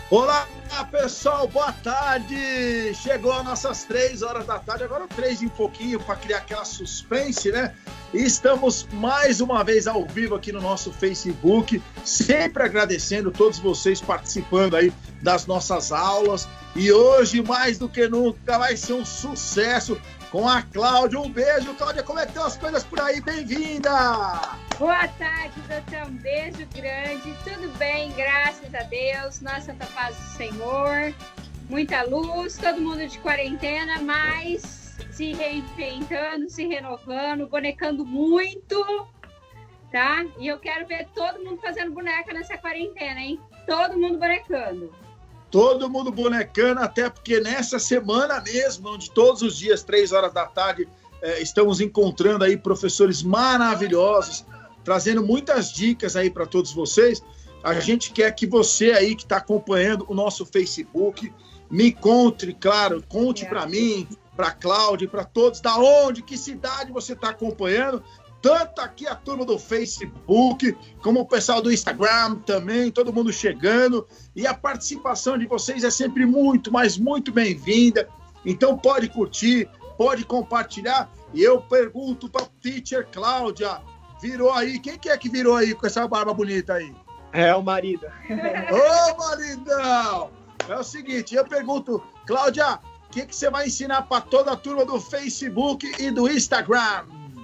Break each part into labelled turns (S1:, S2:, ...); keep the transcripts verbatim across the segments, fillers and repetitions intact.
S1: Olá, pessoal, boa tarde! Chegou as nossas três horas da tarde, agora três e um pouquinho para criar aquela suspense, né? E estamos mais uma vez ao vivo aqui no nosso Facebook, sempre agradecendo todos vocês participando aí das nossas aulas. E hoje, mais do que nunca, vai ser um sucesso com a Cláudia. Um beijo, Cláudia, como é que estão as coisas por aí? Bem-vinda!
S2: Boa tarde, doutor. Um beijo grande. Tudo bem, graças a Deus. Nossa Santa Paz do Senhor. Muita luz, todo mundo de quarentena, mas se reinventando, se renovando, bonecando muito, tá? E eu quero ver todo mundo fazendo boneca nessa quarentena, hein? Todo mundo bonecando.
S1: Todo mundo bonecando, até porque nessa semana mesmo, onde todos os dias, três horas da tarde, eh, estamos encontrando aí professores maravilhosos, trazendo muitas dicas aí para todos vocês. A gente quer que você aí que está acompanhando o nosso Facebook, me conte, claro, conte para mim, para a Cláudia, para todos, da onde, que cidade você está acompanhando, tanto aqui a turma do Facebook, como o pessoal do Instagram também, todo mundo chegando, e a participação de vocês é sempre muito, mas muito bem-vinda. Então pode curtir, pode compartilhar, e eu pergunto para a teacher Cláudia, virou aí, quem que é que virou aí com essa barba bonita aí?
S3: É o marido.
S1: Ô, maridão! É o seguinte, eu pergunto, Cláudia, o que, que você vai ensinar para toda a turma do Facebook e do Instagram?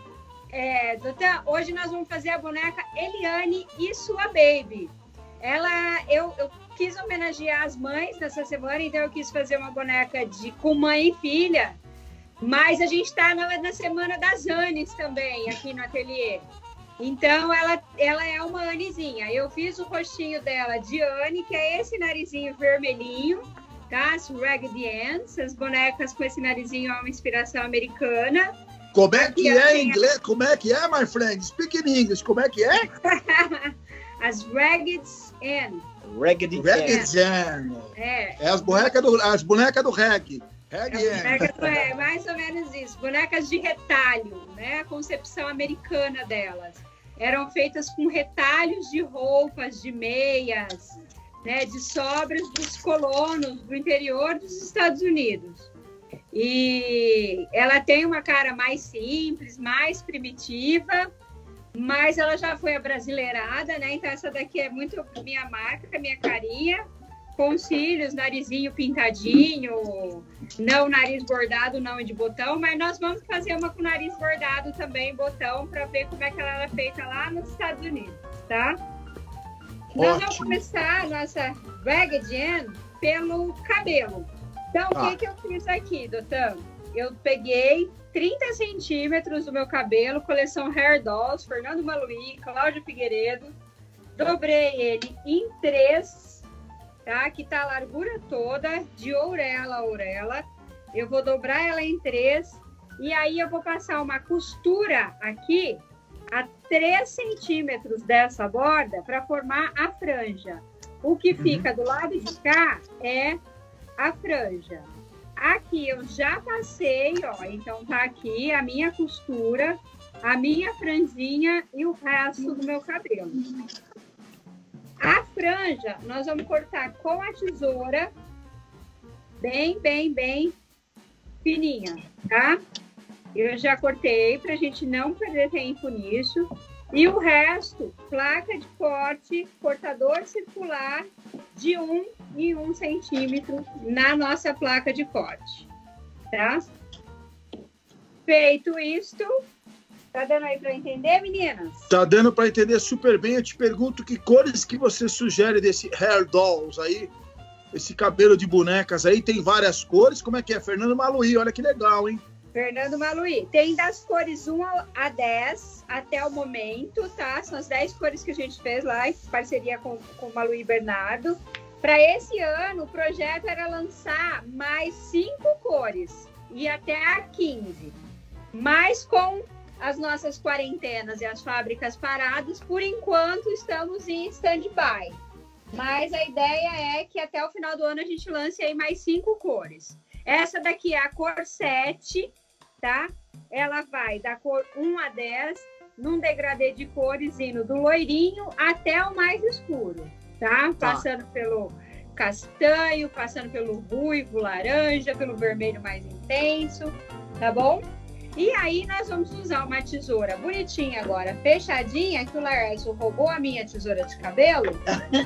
S2: É, doutor, hoje nós vamos fazer a boneca Eliane e sua baby. Ela, eu, eu quis homenagear as mães nessa semana, então eu quis fazer uma boneca de com mãe e filha, mas a gente está na, na semana das Anes também, aqui no ateliê. Então, ela, ela é uma Anizinha. Eu fiz o rostinho dela de Anne, que é esse narizinho vermelhinho, tá? As Raggedy Anns, as bonecas com esse narizinho é uma inspiração americana.
S1: Como é que
S2: Aqui,
S1: é em inglês? Como é que é, my friend? Speak in English. Como é que é?
S2: As Raggedy Ann.
S3: Raggedy
S1: Raggedy Ann.
S2: É.
S1: É as bonecas do, as bonecas do reggae. Reggae Ann.
S2: Bonecas, é mais ou menos isso. Bonecas de retalho, né? A concepção americana delas. Eram feitas com retalhos de roupas, de meias, né? De sobras dos colonos do interior dos Estados Unidos. E ela tem uma cara mais simples, mais primitiva, mas ela já foi abrasileirada, né? Então essa daqui é muito minha marca, minha carinha, com cílios, narizinho pintadinho, não nariz bordado, não de botão, mas nós vamos fazer uma com nariz bordado também, botão, para ver como é que ela era feita lá nos Estados Unidos, tá? Ótimo. Nós vamos começar a nossa Raggedy Ann pelo cabelo. Então, ah. o que, que eu fiz aqui, doutor? Eu peguei trinta centímetros do meu cabelo, coleção Hair Dolls, Fernando Maluí, Cláudia Figueiredo, dobrei ele em três, tá? Que tá a largura toda, de orelha a orelha. Eu vou dobrar ela em três, e aí eu vou passar uma costura aqui a três centímetros dessa borda para formar a franja. O que fica do lado de cá é a franja. Aqui eu já passei, ó, então tá aqui a minha costura, a minha franjinha e o resto do meu cabelo. A franja nós vamos cortar com a tesoura bem, bem, bem fininha, tá? Eu já cortei pra gente não perder tempo nisso. E o resto, placa de corte, cortador circular de um em um centímetro na nossa placa de corte, tá? Feito isto, tá dando aí para entender, meninas?
S1: Tá dando para entender super bem. Eu te pergunto que cores que você sugere desse Hair Dolls aí, esse cabelo de bonecas aí, tem várias cores. Como é que é? Fernando Maluí, olha que legal, hein?
S2: Fernando Maluí. Tem das cores um a dez até o momento, tá? São as dez cores que a gente fez lá, em parceria com, com o Maluí Bernardo. Para esse ano, o projeto era lançar mais cinco cores e até a quinze. Mas com as nossas quarentenas e as fábricas paradas, por enquanto estamos em stand-by. Mas a ideia é que até o final do ano a gente lance aí mais cinco cores. Essa daqui é a cor sete, tá? Ela vai da cor um a dez, num degradê de cores, indo do loirinho até o mais escuro, tá? Tá. Passando pelo castanho, passando pelo ruivo, laranja, pelo vermelho mais intenso, tá bom? E aí nós vamos usar uma tesoura bonitinha agora, fechadinha, que o Laércio roubou a minha tesoura de cabelo.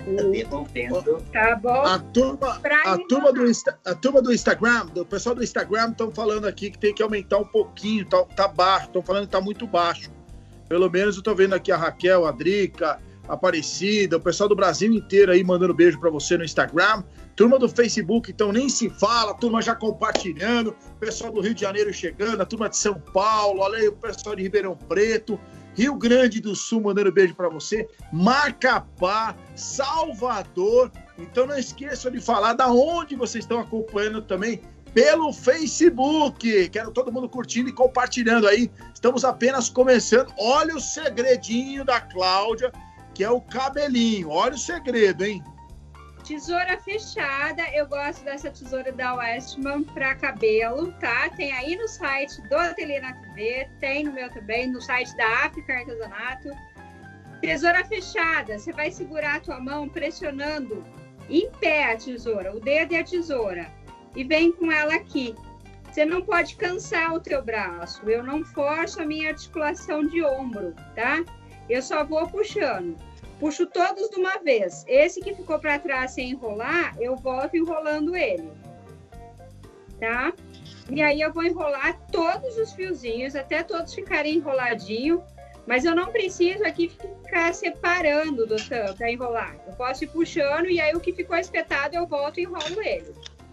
S2: Tá bom?
S1: A turma, a turma, do, a turma do Instagram, do pessoal do Instagram estão falando aqui que tem que aumentar um pouquinho, tá, tá baixo, estão falando que tá muito baixo. Pelo menos eu tô vendo aqui a Raquel, a Drica, a Aparecida, o pessoal do Brasil inteiro aí mandando beijo para você no Instagram. Turma do Facebook, então nem se fala, turma já compartilhando, pessoal do Rio de Janeiro chegando, a turma de São Paulo, olha aí o pessoal de Ribeirão Preto, Rio Grande do Sul mandando beijo para você, Macapá, Salvador. Então não esqueçam de falar da onde vocês estão acompanhando também pelo Facebook. Quero todo mundo curtindo e compartilhando aí. Estamos apenas começando. Olha o segredinho da Cláudia, que é o cabelinho. Olha o segredo, hein?
S2: Tesoura fechada, eu gosto dessa tesoura da Westman para cabelo, tá? Tem aí no site do Ateliê na T V, tem no meu também, no site da África Artesanato. Tesoura fechada, você vai segurar a tua mão pressionando em pé a tesoura, o dedo e a tesoura, e vem com ela aqui. Você não pode cansar o teu braço, eu não forço a minha articulação de ombro, tá? Eu só vou puxando. Puxo todos de uma vez. Esse que ficou para trás sem enrolar, eu volto enrolando ele. Tá? E aí eu vou enrolar todos os fiozinhos, até todos ficarem enroladinhos. Mas eu não preciso aqui ficar separando do tampo para enrolar. Eu posso ir puxando e aí o que ficou espetado eu volto e enrolo ele.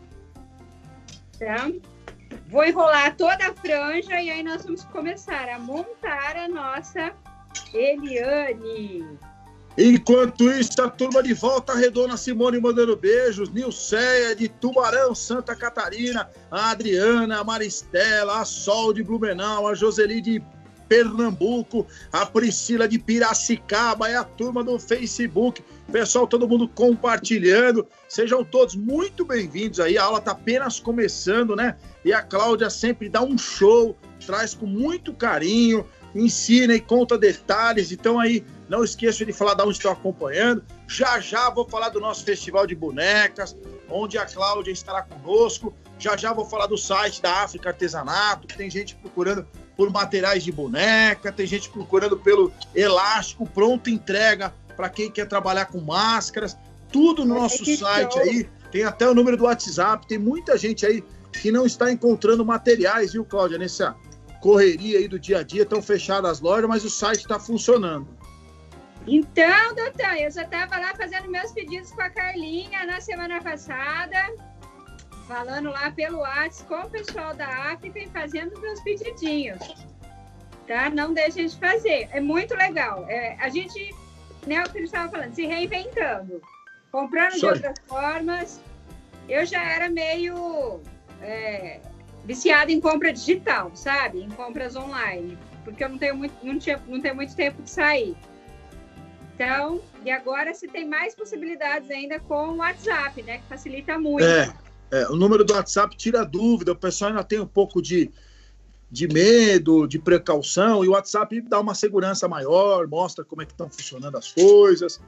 S2: Tá? Vou enrolar toda a franja e aí nós vamos começar a montar a nossa Eliane.
S1: Enquanto isso, a turma de Volta Redonda, Simone mandando beijos, Nilceia de Tubarão, Santa Catarina, a Adriana, a Maristela, a Sol de Blumenau, a Joseli de Pernambuco, a Priscila de Piracicaba, é a turma do Facebook. Pessoal, todo mundo compartilhando. Sejam todos muito bem-vindos aí. A aula está apenas começando, né? E a Cláudia sempre dá um show, traz com muito carinho, ensina e conta detalhes. Então aí, não esqueça de falar de onde estão acompanhando. Já já vou falar do nosso festival de bonecas, onde a Cláudia estará conosco. Já já vou falar do site da África Artesanato, que tem gente procurando por materiais de boneca, tem gente procurando pelo elástico, pronto entrega para quem quer trabalhar com máscaras. Tudo no nosso site aí. Tem até o número do WhatsApp. Tem muita gente aí que não está encontrando materiais, viu, Cláudia? Nessa correria aí do dia a dia, estão fechadas as lojas, mas o site está funcionando.
S2: Então, doutor, eu já estava lá fazendo meus pedidos com a Carlinha na semana passada, falando lá pelo WhatsApp com o pessoal da África e fazendo meus pedidinhos, tá? Não deixem de fazer, é muito legal. É, a gente, né, o que eles estavam falando, se reinventando, comprando Sorry. de outras formas. Eu já era meio é, viciada em compra digital, sabe? Em compras online, porque eu não tenho muito, não tinha, não tenho muito tempo de sair. Então, e agora se tem mais possibilidades ainda com o WhatsApp, né? Que facilita muito.
S1: É, é, o número do WhatsApp tira dúvida, o pessoal ainda tem um pouco de, de medo, de precaução, e o WhatsApp dá uma segurança maior, mostra como é que estão funcionando as coisas.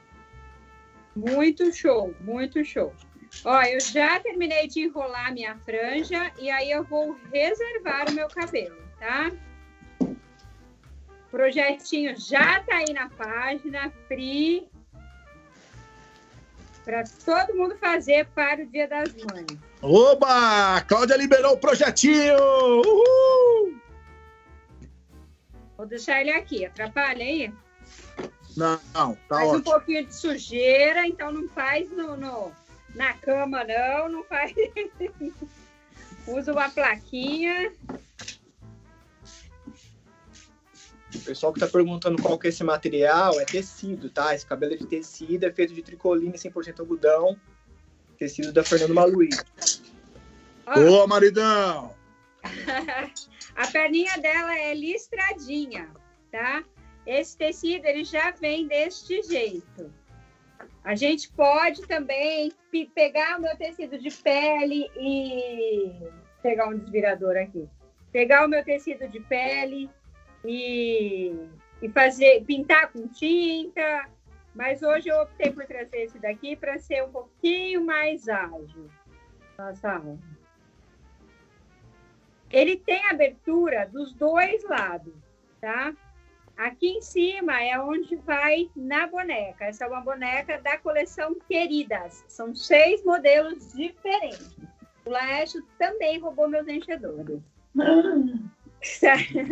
S2: Muito show, muito show. Ó, eu já terminei de enrolar minha franja e aí eu vou reservar o meu cabelo, tá? O projetinho já tá aí na página, free, para todo mundo fazer para o Dia das Mães.
S1: Oba! Cláudia liberou o projetinho! Uhul!
S2: Vou deixar ele aqui, atrapalha aí?
S1: Não, não, tá
S2: faz
S1: ótimo.
S2: Um pouquinho de sujeira, então não faz no, no, na cama, não, não faz. Usa uma plaquinha.
S3: O pessoal que está perguntando qual que é esse material, é tecido, tá? Esse cabelo é de tecido, é feito de tricoline cem por cento algodão, tecido da Fernando Maluí.
S1: Ô, oh, maridão!
S2: A perninha dela é listradinha, tá? Esse tecido, ele já vem deste jeito. A gente pode também pegar o meu tecido de pele e... pegar um desvirador aqui. Pegar o meu tecido de pele... E, e fazer, pintar com tinta, Mas hoje eu optei por trazer esse daqui para ser um pouquinho mais ágil. Nossa, ele tem abertura dos dois lados, tá? Aqui em cima é onde vai na boneca. Essa é uma boneca da coleção Queridas. São seis modelos diferentes. O Laércio também roubou meus enchedores. Você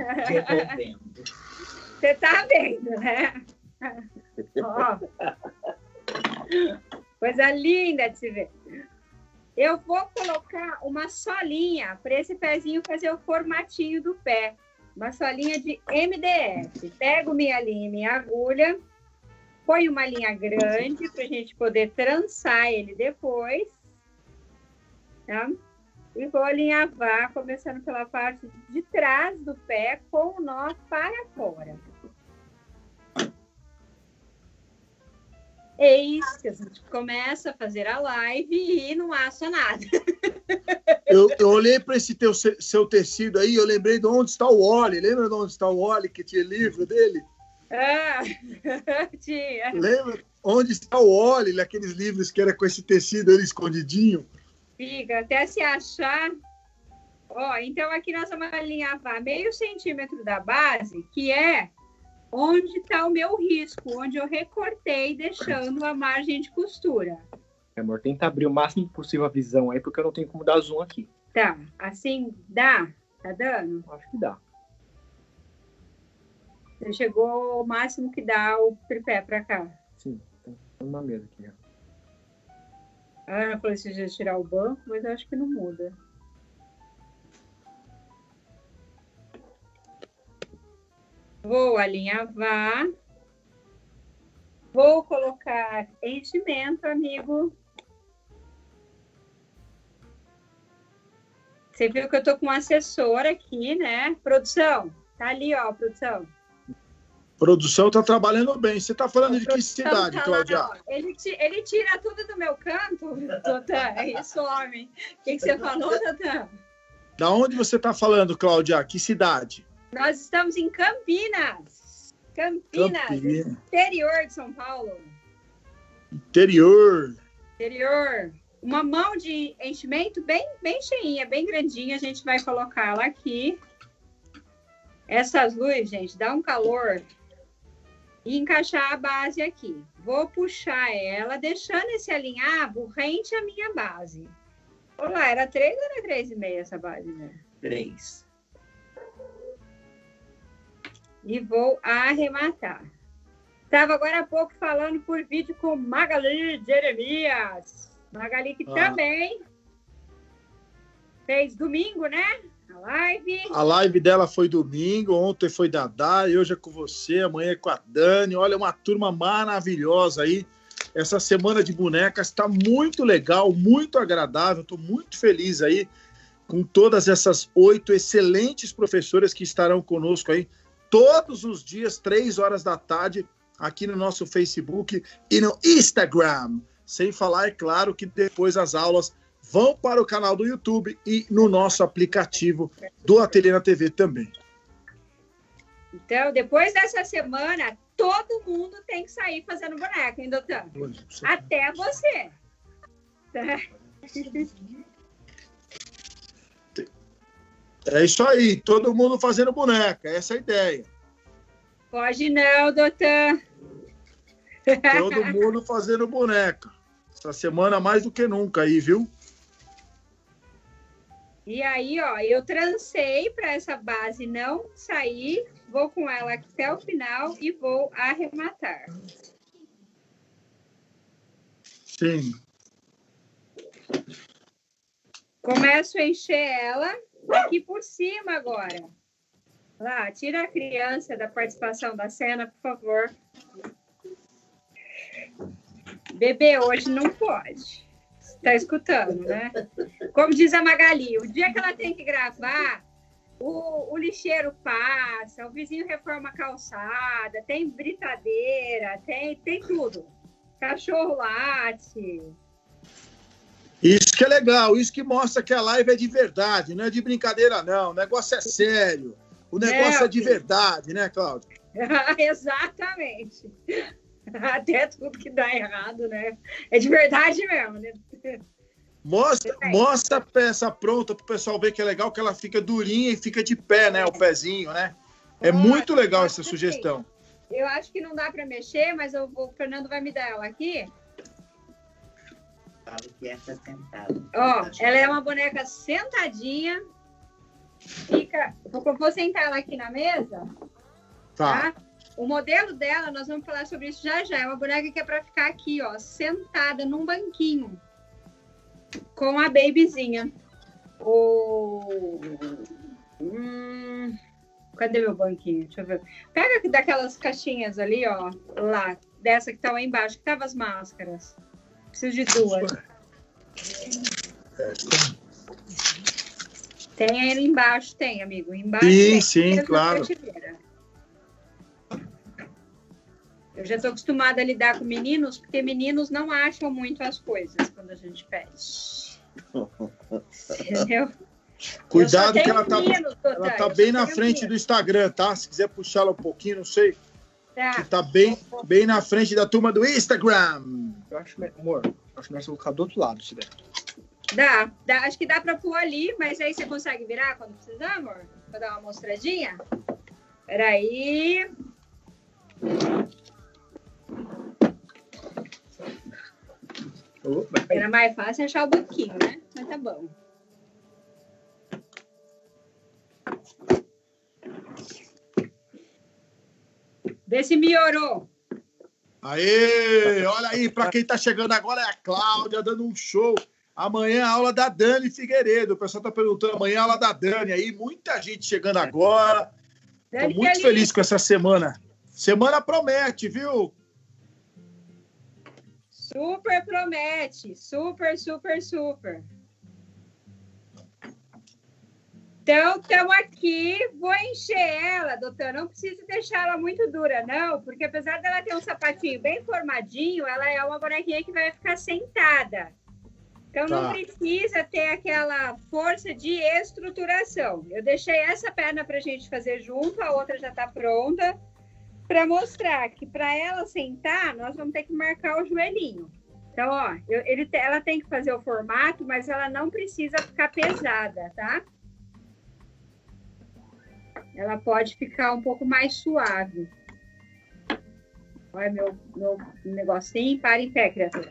S2: tá vendo, né? Ó. Coisa linda de se ver. Eu vou colocar uma solinha para esse pezinho fazer o formatinho do pé. Uma solinha de M D F. Pego minha linha e minha agulha, ponho uma linha grande para a gente poder trançar ele depois. Tá? E vou alinhavar, começando pela parte de trás do pé, com o nó para fora. Eis que a gente começa a fazer a live e não assa nada.
S1: Eu, eu olhei para esse teu, seu tecido aí, eu lembrei de Onde Está o Wally. Lembra de Onde Está o Wally, que tinha livro dele?
S2: Ah, tinha.
S1: Lembra? Onde Está o Wally, aqueles livros que era com esse tecido ali escondidinho.
S2: Fica, até se achar. Ó, então aqui nós vamos alinhavar meio centímetro da base, que é onde está o meu risco, onde eu recortei, deixando a margem de costura.
S3: Amor, tenta abrir o máximo possível a visão aí, porque eu não tenho como dar zoom aqui.
S2: Tá, assim dá? Tá dando?
S3: Acho que dá.
S2: Você chegou ao máximo que dá o tripé pra cá?
S3: Sim, tá na mesa aqui.
S2: A Ana falou se já tirar o banco, mas eu acho que não muda. Vou alinhavar. Vou colocar enchimento, amigo. Você viu que eu tô com um assessor aqui, né? Produção, tá ali, ó, produção.
S1: Produção tá trabalhando bem. Você tá falando
S2: A
S1: de que cidade,
S2: tá
S1: Cláudia?
S2: lá, ele, ele tira tudo do meu canto, Totã. É isso, homem. O que, que você falou, Totã?
S1: Da onde você tá falando, Cláudia? Que cidade?
S2: Nós estamos em Campinas. Campinas,
S1: Campinas.
S2: Interior de São Paulo.
S1: Interior.
S2: Interior. Uma mão de enchimento bem, bem cheinha, bem grandinha. A gente vai colocá-la aqui. Essas luzes, gente, dá um calor. E encaixar a base aqui. Vou puxar ela, deixando esse alinhavo rente à minha base. Olá, era três ou era três e meia essa base, né?
S3: Três.
S2: E vou arrematar. Estava agora há pouco falando por vídeo com Magali Jeremias. Magali que ah. também fez domingo, né? A live.
S1: A live dela foi domingo, ontem foi da Dai, hoje é com você, amanhã é com a Dani. Olha, uma turma maravilhosa aí. Essa semana de bonecas está muito legal, muito agradável. Estou muito feliz aí com todas essas oito excelentes professoras que estarão conosco aí todos os dias, três horas da tarde, aqui no nosso Facebook e no Instagram. Sem falar, é claro, que depois as aulas vão para o canal do YouTube e no nosso aplicativo do Ateliê na T V também.
S2: Então, depois dessa semana, todo mundo tem que sair fazendo boneca, hein, doutor? Até você.
S1: É isso aí, todo mundo fazendo boneca, essa é a ideia.
S2: Pode não, doutor.
S1: Todo mundo fazendo boneca. Essa semana mais do que nunca aí, viu?
S2: E aí, ó, eu trancei para essa base não sair, vou com ela até o final e vou arrematar.
S1: Sim.
S2: Começo a encher ela aqui por cima agora. Lá, tira a criança da participação da cena, por favor. Bebê hoje não pode. Tá escutando, né? Como diz a Magali, o dia que ela tem que gravar, o, o lixeiro passa, o vizinho reforma a calçada, tem britadeira, tem, tem tudo. Cachorro late.
S1: Isso que é legal, isso que mostra que a live é de verdade, não é de brincadeira, não. O negócio é sério. O negócio é, é de verdade, né, Cláudia?
S2: Exatamente. Até tudo que dá errado, né? É de verdade mesmo, né?
S1: Mostra, mostra a peça pronta para o pessoal ver que é legal, que ela fica durinha e fica de pé, né? O pezinho, né? É
S2: Olha,
S1: muito legal essa
S2: assim,
S1: sugestão.
S2: Eu acho que não dá para mexer, mas eu, o Fernando vai me dar ela aqui.
S4: Fala que essa sentada.
S2: Ó, ela é uma boneca sentadinha. Fica. Vou, vou sentar ela aqui na mesa.
S1: Tá.
S2: Tá? O modelo dela, nós vamos falar sobre isso já já. É uma boneca que é para ficar aqui, ó, sentada num banquinho. Com a babyzinha. O... Hum... Cadê meu banquinho? Deixa eu ver. Pega daquelas caixinhas ali, ó. Lá. Dessa que tá lá embaixo. Que tava as máscaras. Preciso de duas. Tem aí embaixo, tem, amigo. Embaixo
S1: Sim,
S2: tem.
S1: sim,
S2: Tem
S1: claro.
S2: prateleira. Eu já estou acostumada a lidar com meninos, porque meninos não acham muito as coisas quando a gente pede. Entendeu?
S1: Cuidado que ela tá,
S2: meninos,
S1: ela tá bem na frente meninos. do Instagram, tá? Se quiser puxá-la um pouquinho, não sei.
S2: Tá.
S1: Que tá bem, bem na frente da turma do Instagram.
S3: Eu acho, amor, acho melhor você colocar do outro lado, se der.
S2: Dá, dá, acho que dá para pôr ali, mas aí você consegue virar quando precisar, amor? Pra dar uma mostradinha? Peraí.
S3: Oh,
S2: Era mais fácil achar o banquinho, né? Mas tá bom. Vê se melhorou.
S1: Aê! Olha aí, para quem tá chegando agora é a Cláudia dando um show. Amanhã a aula da Dani Figueiredo. O pessoal tá perguntando amanhã a aula da Dani aí. Muita gente chegando agora. Tô muito feliz com essa semana. Semana promete, viu?
S2: Super promete. Super, super, super. Então, estamos aqui. Vou encher ela, doutora. Não precisa deixar ela muito dura, não. Porque apesar dela ter um sapatinho bem formadinho, ela é uma bonequinha que vai ficar sentada. Então, tá. Não precisa ter aquela força de estruturação. Eu deixei essa perna para a gente fazer junto. A outra já está pronta. Para mostrar que para ela sentar, nós vamos ter que marcar o joelhinho. Então, ó, eu, ele, ela tem que fazer o formato, mas ela não precisa ficar pesada, tá? Ela pode ficar um pouco mais suave. Olha meu, meu negocinho. Para em pé, criatura.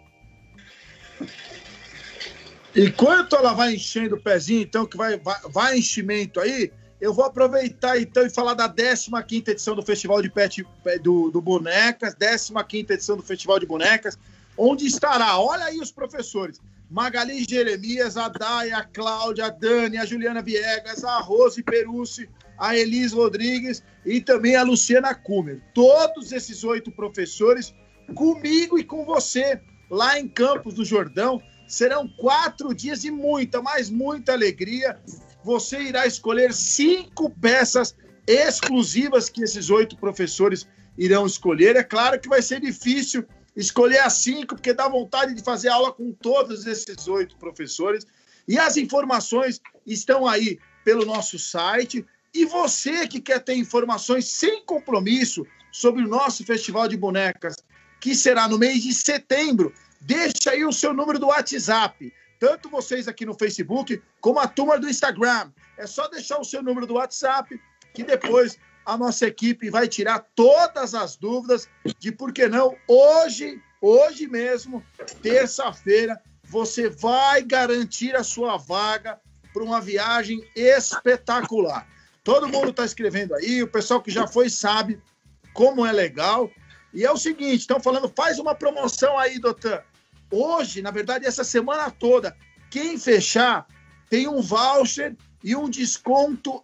S1: Enquanto ela vai enchendo o pezinho, então, que vai, vai, vai enchimento aí, eu vou aproveitar, então, e falar da décima quinta edição do Festival de Pet do, do Bonecas, décima quinta edição do Festival de Bonecas, onde estará, olha aí os professores, Magali Jeremias, a Daya, a Cláudia, a Dani, a Juliana Viegas, a Rose Perucci, a Elis Rodrigues e também a Luciana Kumer. Todos esses oito professores comigo e com você lá em Campos do Jordão. Serão quatro dias de muita, mas muita alegria. Você irá escolher cinco peças exclusivas que esses oito professores irão escolher. É claro que vai ser difícil escolher as cinco, porque dá vontade de fazer aula com todos esses oito professores. E as informações estão aí pelo nosso site. E você que quer ter informações sem compromisso sobre o nosso Festival de Bonecas, que será no mês de setembro, deixa aí o seu número do WhatsApp. Tanto vocês aqui no Facebook, como a turma do Instagram. É só deixar o seu número do WhatsApp, que depois a nossa equipe vai tirar todas as dúvidas de por que não, hoje, hoje mesmo, terça-feira, você vai garantir a sua vaga para uma viagem espetacular. Todo mundo está escrevendo aí, o pessoal que já foi sabe como é legal. E é o seguinte, estão falando, faz uma promoção aí, doutor. Hoje, na verdade, essa semana toda, quem fechar tem um voucher e um desconto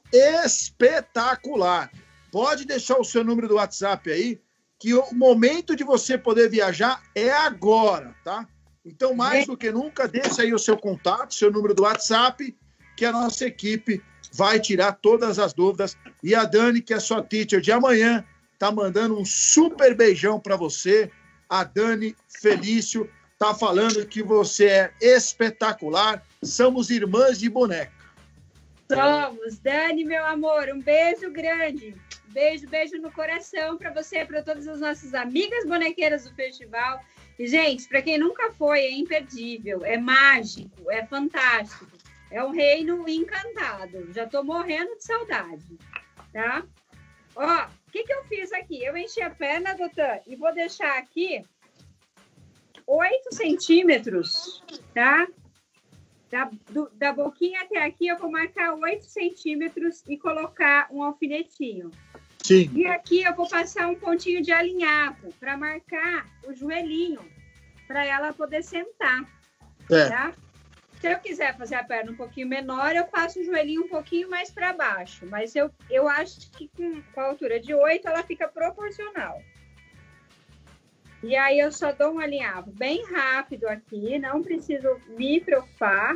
S1: espetacular. Pode deixar o seu número do WhatsApp aí, que o momento de você poder viajar é agora, tá? Então, mais do que nunca, deixa aí o seu contato, seu número do WhatsApp, que a nossa equipe vai tirar todas as dúvidas. E a Dani, que é sua teacher de amanhã, tá mandando um super beijão para você. A Dani Felício tá falando que você é espetacular. Somos irmãs de boneca.
S2: Somos. Dani, meu amor, um beijo grande. Beijo, beijo no coração para você, para todas as nossas amigas bonequeiras do festival. E, gente, para quem nunca foi, é imperdível, é mágico, é fantástico. É um reino encantado. Já tô morrendo de saudade, tá? Ó, o que que eu fiz aqui? Eu enchi a perna, doutor, e vou deixar aqui oito centímetros, tá? Da, do, da boquinha até aqui, eu vou marcar oito centímetros e colocar um alfinetinho.
S1: Sim.
S2: E aqui eu vou passar um pontinho de alinhavo para marcar o joelhinho, para ela poder sentar,
S1: É.
S2: tá? Se eu quiser fazer a perna um pouquinho menor, eu faço o joelhinho um pouquinho mais para baixo. Mas eu, eu acho que com, com a altura de oito, ela fica proporcional. E aí eu só dou um alinhavo bem rápido aqui, não preciso me preocupar.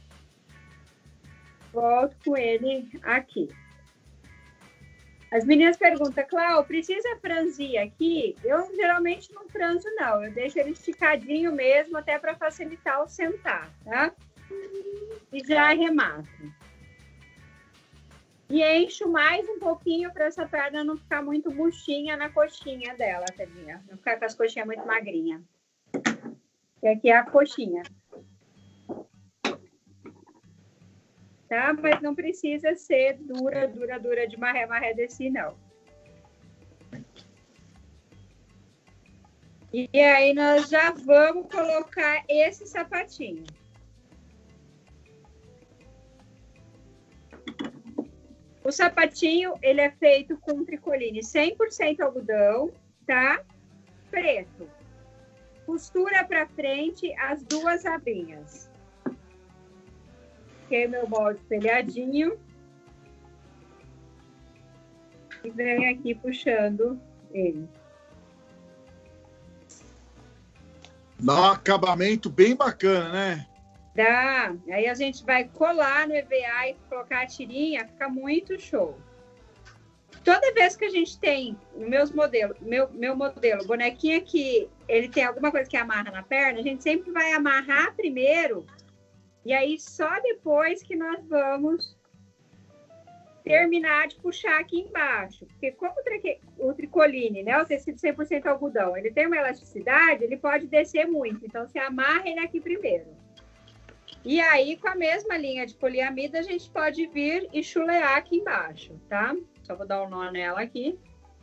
S2: Volto com ele aqui. As meninas perguntam, Clau, precisa franzir aqui? Eu geralmente não franzo, não. Eu deixo ele esticadinho mesmo, até para facilitar o sentar, tá? E já arremato. E encho mais um pouquinho para essa perna não ficar muito murchinha na coxinha dela, tadinha. Não ficar com as coxinhas muito magrinhas. E aqui é a coxinha. Tá? Mas não precisa ser dura, dura, dura de maré, maré desse, não. E aí nós já vamos colocar esse sapatinho. O sapatinho, ele é feito com tricoline cem por cento algodão, tá? Preto. Costura para frente as duas abinhas. Coloquei meu molde espelhadinho. E venho aqui puxando ele.
S1: Dá um acabamento bem bacana, né?
S2: Dá. Aí a gente vai colar no E V A e colocar a tirinha, fica muito show. Toda vez que a gente tem no meus modelos, meu, meu modelo, bonequinha que ele tem alguma coisa que amarra na perna, a gente sempre vai amarrar primeiro e aí só depois que nós vamos terminar de puxar aqui embaixo. Porque como o, tri, o tricoline, né, o tecido cem por cento algodão, ele tem uma elasticidade, ele pode descer muito. Então, você amarra ele aqui primeiro. E aí, com a mesma linha de poliamida, a gente pode vir e chulear aqui embaixo, tá? Só vou dar um nó nela aqui.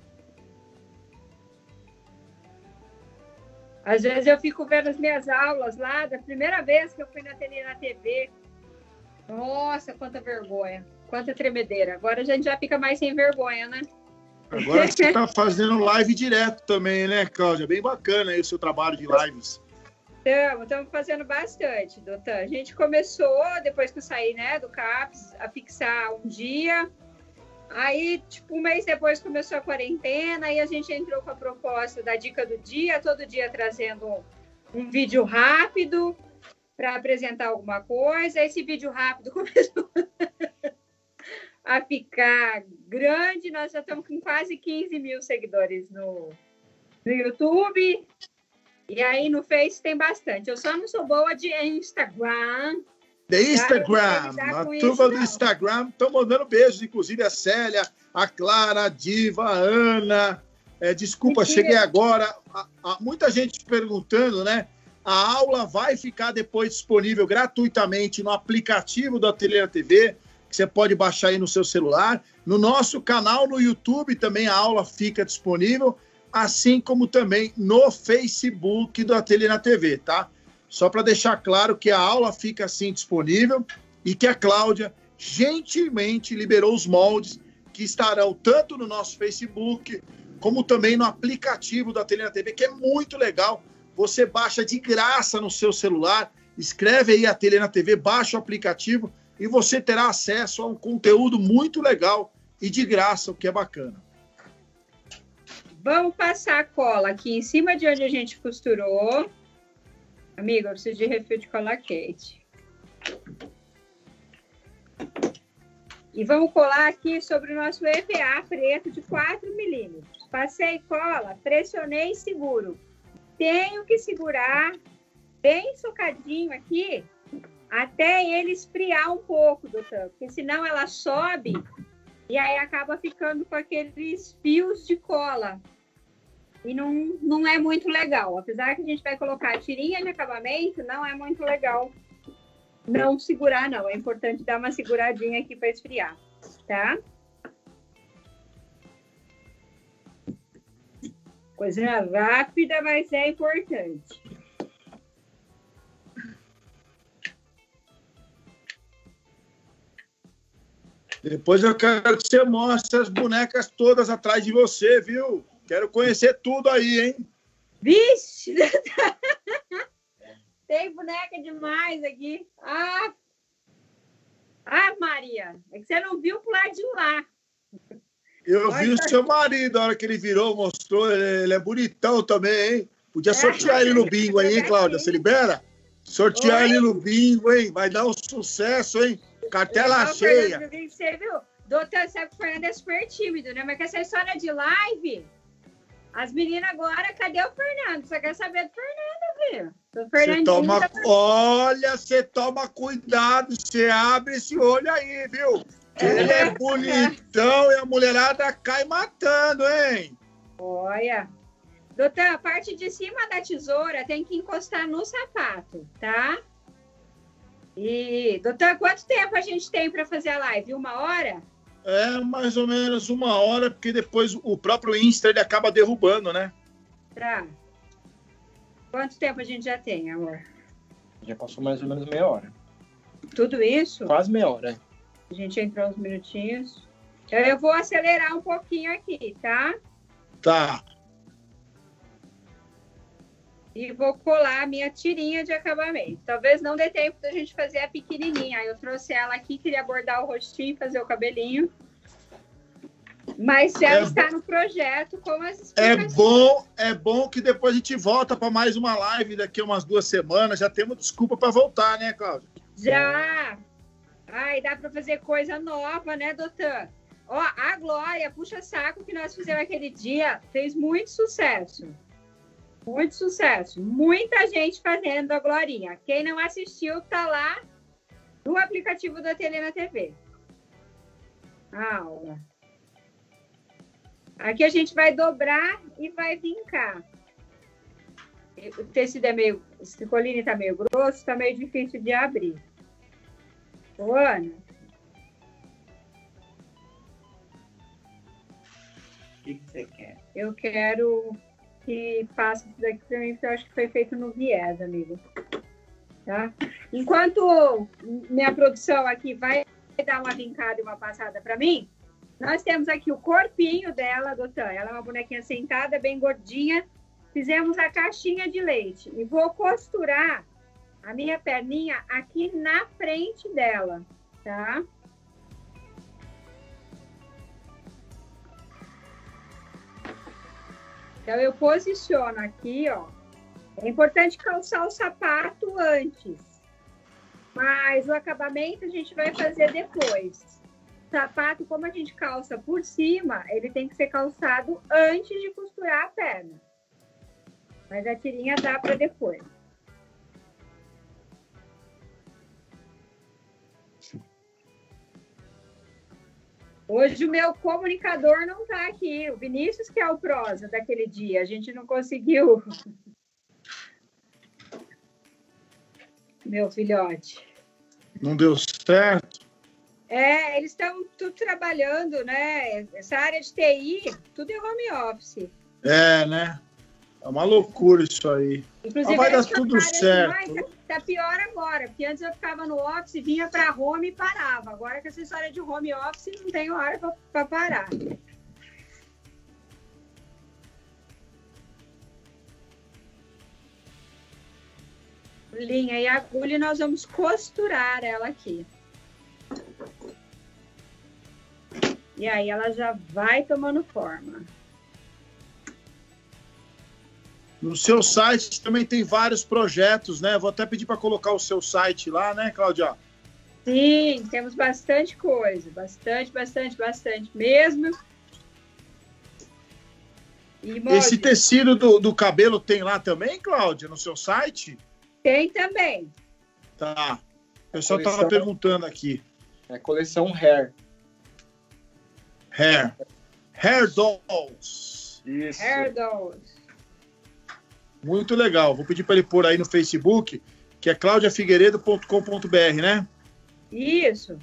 S2: Às vezes eu fico vendo as minhas aulas lá, da primeira vez que eu fui na ateliê na T V. Nossa, quanta vergonha, quanta tremedeira. Agora a gente já fica mais sem vergonha, né?
S1: Agora você está fazendo live direto também, né, Cláudia? Bem bacana aí o seu trabalho de lives.
S2: Estamos, estamos fazendo bastante, doutor. A gente começou, depois que eu saí, né, do CAPS, a fixar um dia. Aí, tipo, um mês depois começou a quarentena e a gente entrou com a proposta da dica do dia, todo dia trazendo um, um vídeo rápido para apresentar alguma coisa. Esse vídeo rápido começou a ficar grande. Nós já estamos com quase quinze mil seguidores no, no YouTube. E aí no Face tem bastante. Eu só não sou boa de Instagram.
S1: The Instagram. A turma do Instagram estão mandando beijos, inclusive a Célia, a Clara, a Diva, a Ana. É, desculpa, Mentira. cheguei agora. A, a, muita gente perguntando, né? A aula vai ficar depois disponível gratuitamente no aplicativo do Ateliê T V, que você pode baixar aí no seu celular. No nosso canal no YouTube também a aula fica disponível, assim como também no Facebook do Ateliê na T V, tá? Só para deixar claro que a aula fica assim disponível e que a Cláudia gentilmente liberou os moldes que estarão tanto no nosso Facebook como também no aplicativo do Ateliê na T V, que é muito legal. Você baixa de graça no seu celular, escreve aí Ateliê na T V, baixa o aplicativo e você terá acesso a um conteúdo muito legal e de graça, o que é bacana.
S2: Vamos passar a cola aqui em cima de onde a gente costurou. Amiga, eu preciso de refil de cola quente. E vamos colar aqui sobre o nosso E V A preto de quatro milímetros. Passei cola, pressionei e seguro. Tenho que segurar bem socadinho aqui até ele esfriar um pouco, doutor. Porque senão ela sobe E aí acaba ficando com aqueles fios de cola. E não, não é muito legal. Apesar que a gente vai colocar tirinha de acabamento, não é muito legal não segurar, não. É importante dar uma seguradinha aqui para esfriar, tá? Coisa rápida, mas é importante.
S1: Depois eu quero que você mostre as bonecas todas atrás de você, viu? Quero conhecer tudo aí, hein?
S2: Vixe! Tem boneca demais aqui. Ah! Ah, Maria! É que você não viu pro lado de lá.
S1: Eu
S2: Olha,
S1: vi o seu marido, a hora que ele virou, mostrou, ele, ele é bonitão também, hein? Podia sortear
S2: É.
S1: ele no bingo aí, hein, Cláudia? Você libera? Sortear
S2: Oi?
S1: ele no bingo, hein? Vai dar um sucesso, hein? Cartela
S2: Legal,
S1: cheia.
S2: Fernando, você viu? Doutor, sabe que o Fernando é super tímido, né? Mas com essa história de live, as meninas agora, cadê o Fernando? Só quer saber do Fernando, viu? O
S1: Você toma,
S2: tá...
S1: olha, você toma cuidado, você abre esse olho aí, viu? Ele é bonitão e a mulherada cai matando, hein?
S2: Olha. Doutor, a parte de cima da tesoura tem que encostar no sapato, tá? E, doutor, quanto tempo a gente tem para fazer a live? Uma hora?
S1: É, mais ou menos uma hora, porque depois o próprio Insta ele acaba derrubando, né?
S2: Tá. Quanto tempo a gente já tem, amor?
S3: Já passou mais ou menos meia hora.
S2: Tudo isso?
S3: Quase meia hora.
S2: A gente entrou uns minutinhos. Eu vou acelerar um pouquinho aqui, tá?
S1: Tá.
S2: E vou colar a minha tirinha de acabamento. Talvez não dê tempo da gente fazer a pequenininha. Eu trouxe ela aqui, queria bordar o rostinho e fazer o cabelinho. Mas ela
S1: É
S2: está
S1: bo-
S2: no projeto com as
S1: É
S2: explicações.
S1: bom, é bom que depois a gente volta para mais uma live daqui a umas duas semanas. Já temos desculpa para voltar, né, Cláudia?
S2: Já! Ai, dá para fazer coisa nova, né, doutor? Ó, a Glória, puxa saco, que nós fizemos aquele dia, fez muito sucesso. Muito sucesso. Muita gente fazendo a Glorinha. Quem não assistiu, tá lá no aplicativo da Tele na T V. A aula. Aqui a gente vai dobrar e vai vincar. O tecido é meio... Esse coline tá meio grosso, tá meio difícil de abrir. Ô, Ana. O que que você quer? Eu quero que passe isso daqui para mim, porque eu acho que foi feito no viés, amigo. Tá? Enquanto minha produção aqui vai dar uma vincada e uma passada para mim, nós temos aqui o corpinho dela, doutor. Ela é uma bonequinha sentada, bem gordinha. Fizemos a caixinha de leite. E vou costurar a minha perninha aqui na frente dela, tá? Então, eu posiciono aqui, ó. É importante calçar o sapato antes. Mas o acabamento a gente vai fazer depois. O sapato, como a gente calça por cima, ele tem que ser calçado antes de costurar a perna. Mas a tirinha dá para depois. Hoje o meu comunicador não está aqui. O Vinícius, que é o prosa daquele dia. A gente não conseguiu. Meu filhote.
S1: Não deu certo.
S2: É, eles estão tudo trabalhando, né? Essa área de T I, tudo em home office.
S1: É, né? É uma loucura isso aí.
S2: Inclusive,
S1: Mas vai dar
S2: eles
S1: tudo
S2: falaram
S1: certo.
S2: Assim, "Ai, tá, tá pior agora, porque antes eu ficava no office, vinha para home e parava. Agora com essa história de home office, não tem hora para parar. Linha e agulha, e nós vamos costurar ela aqui. E aí ela já vai tomando forma.
S1: No seu site também tem vários projetos, né? Vou até pedir para colocar o seu site lá, né, Cláudia?
S2: Sim, temos bastante coisa. Bastante, bastante, bastante mesmo. E,
S1: Esse tecido do, do cabelo tem lá também, Cláudia, no seu site?
S2: Tem também.
S1: Tá. O pessoal
S3: Coleção-
S1: estava perguntando aqui.
S3: É a coleção Hair.
S1: Hair. Hair Dolls.
S3: Isso.
S2: Hair Dolls.
S1: Muito legal. Vou pedir para ele pôr aí no Facebook, que é claudia figueiredo ponto com ponto br, né?
S2: Isso.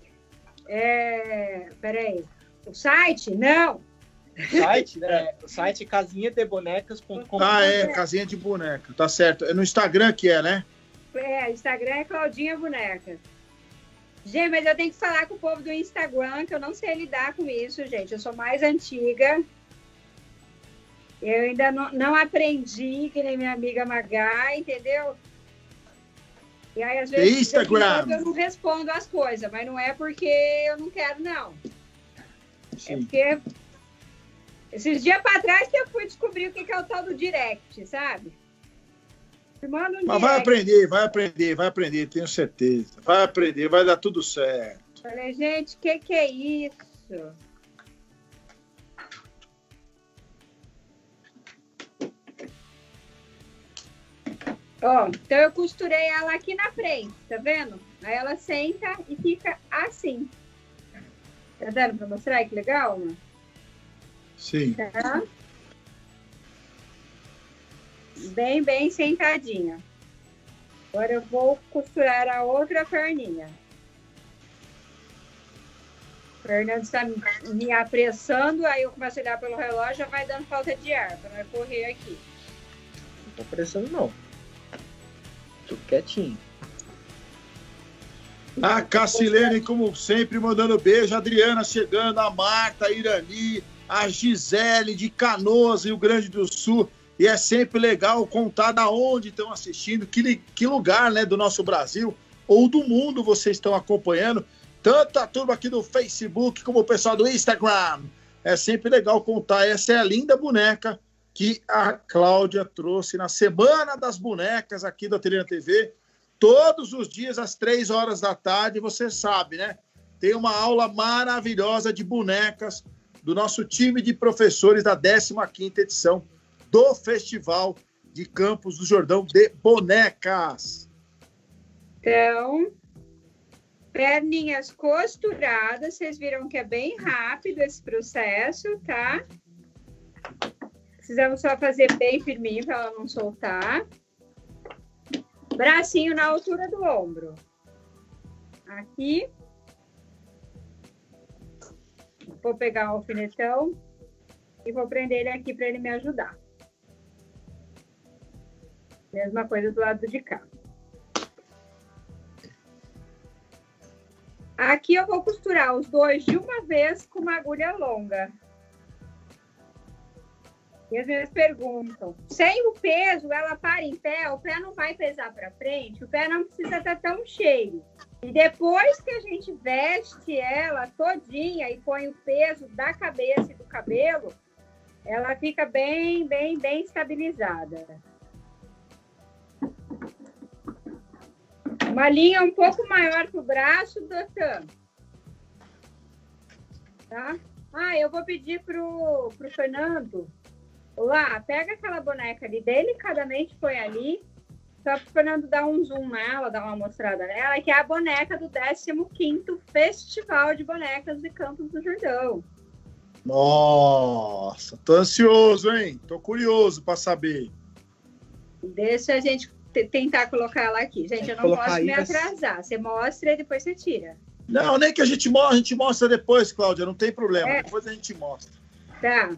S2: É... Peraí. O site? Não.
S3: O site, né? O site é casinha de bonecas ponto com.
S1: Ah, é. Casinha de boneca. Tá certo. É no Instagram que é, né?
S2: É, Instagram é Claudinha Boneca. Gente, mas eu tenho que falar com o povo do Instagram, que eu não sei lidar com isso, gente. Eu sou mais antiga. Eu ainda não, não aprendi, que nem minha amiga Magá, entendeu? E aí, às vezes,
S1: Instagram.
S2: eu não respondo as coisas, mas não é porque eu não quero, não.
S1: Sim.
S2: É porque esses dias para trás que eu fui descobrir o que é o tal do direct, sabe? Manda um
S1: Mas
S2: direct.
S1: vai aprender, vai aprender, vai aprender, tenho certeza. Vai aprender, vai dar tudo certo.
S2: Falei, gente, o que, que é isso? Ó, então eu costurei ela aqui na frente, tá vendo? Aí ela senta e fica assim. Tá dando pra mostrar? Que legal, mano?
S1: Sim.
S2: Tá? Bem, bem sentadinha. Agora eu vou costurar a outra perninha. O Fernando está me apressando, aí eu começo a olhar pelo relógio, já vai dando falta de ar, para não correr aqui.
S3: Não tô apressando, não. Tô quietinho.
S1: A Cacilene, como sempre, mandando beijo. A Adriana chegando, a Marta, a Irani, a Gisele de Canoas, Rio Grande do Sul. E é sempre legal contar da onde estão assistindo, que, que lugar, né, do nosso Brasil ou do mundo vocês estão acompanhando. Tanto a turma aqui do Facebook como o pessoal do Instagram. É sempre legal contar. Essa é a linda boneca que a Cláudia trouxe na Semana das Bonecas aqui do Ateliê T V. Todos os dias, às três horas da tarde, você sabe, né? Tem uma aula maravilhosa de bonecas do nosso time de professores da décima quinta edição do Festival de Campos do Jordão de Bonecas.
S2: Então, perninhas costuradas. Vocês viram que é bem rápido esse processo, tá? Precisamos só fazer bem firminho para ela não soltar. Bracinho na altura do ombro. Aqui. Vou pegar o alfinetão e vou prender ele aqui para ele me ajudar. Mesma coisa do lado de cá. Aqui eu vou costurar os dois de uma vez com uma agulha longa. E às vezes perguntam, sem o peso, ela para em pé, o pé não vai pesar para frente, o pé não precisa estar tão cheio. E depois que a gente veste ela todinha e põe o peso da cabeça e do cabelo, ela fica bem, bem, bem estabilizada. Uma linha um pouco maior que o braço, doutor. Tá? Ah, eu vou pedir pro, pro Fernando. Lá, pega aquela boneca ali, delicadamente põe ali, só para o Fernando dar um zoom nela, dar uma mostrada nela, que é a boneca do décimo quinto Festival de Bonecas de Campos do Jordão.
S1: Nossa, tô ansioso, hein? Tô curioso para saber.
S2: Deixa a gente tentar colocar ela aqui. Gente, eu não
S3: Colocar
S2: posso
S3: aí,
S2: me
S3: mas-
S2: atrasar. Você mostra e depois você tira.
S1: Não, nem que a gente mostra, a gente mostra depois, Cláudia, não tem problema.
S2: É.
S1: Depois a gente mostra.
S2: Tá.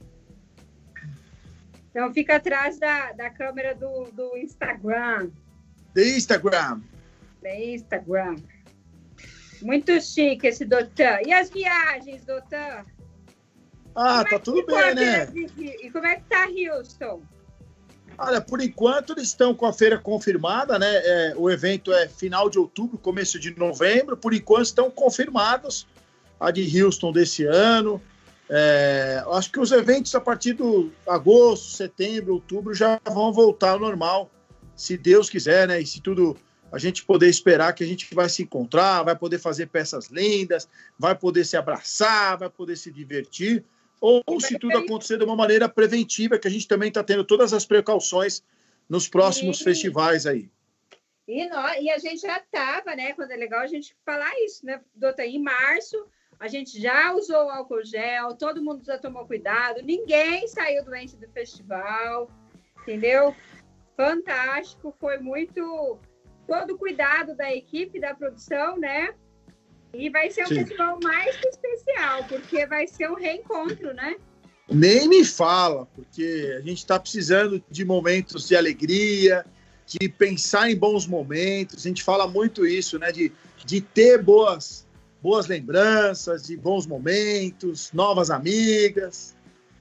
S2: Então fica atrás da, da câmera do, do Instagram.
S1: The Instagram.
S2: Do Instagram. Muito chique esse doutor. E as viagens, doutor?
S1: Ah,
S2: Como
S1: tá
S2: é que
S1: tudo
S2: ficou
S1: bem,
S2: a
S1: né?
S2: feira de- E como é que tá Houston?
S1: Olha, por enquanto eles estão com a feira confirmada, né? É, o evento é final de outubro, começo de novembro. Por enquanto estão confirmados a de Houston desse ano. É, acho que os eventos a partir do agosto, setembro, outubro já vão voltar ao normal, se Deus quiser, né? E se tudo a gente poder esperar que a gente vai se encontrar, vai poder fazer peças lindas, vai poder se abraçar, vai poder se divertir. Ou se tudo acontecer de uma maneira preventiva, que a gente também está tendo todas as precauções nos próximos
S2: Sim.
S1: festivais aí.
S2: E, nós, e a gente já estava, né? Quando é legal a gente falar isso, né, doutor? Em março, A gente já usou álcool gel, todo mundo já tomou cuidado, ninguém saiu doente do festival, entendeu? Fantástico, foi muito... Todo o cuidado da equipe, da produção, né? E vai ser um Sim. festival mais que especial, porque vai ser um reencontro, né?
S1: Nem me fala, porque a gente está precisando de momentos de alegria, de pensar em bons momentos. A gente fala muito isso, né? De, de ter boas... boas lembranças, de bons momentos, novas amigas.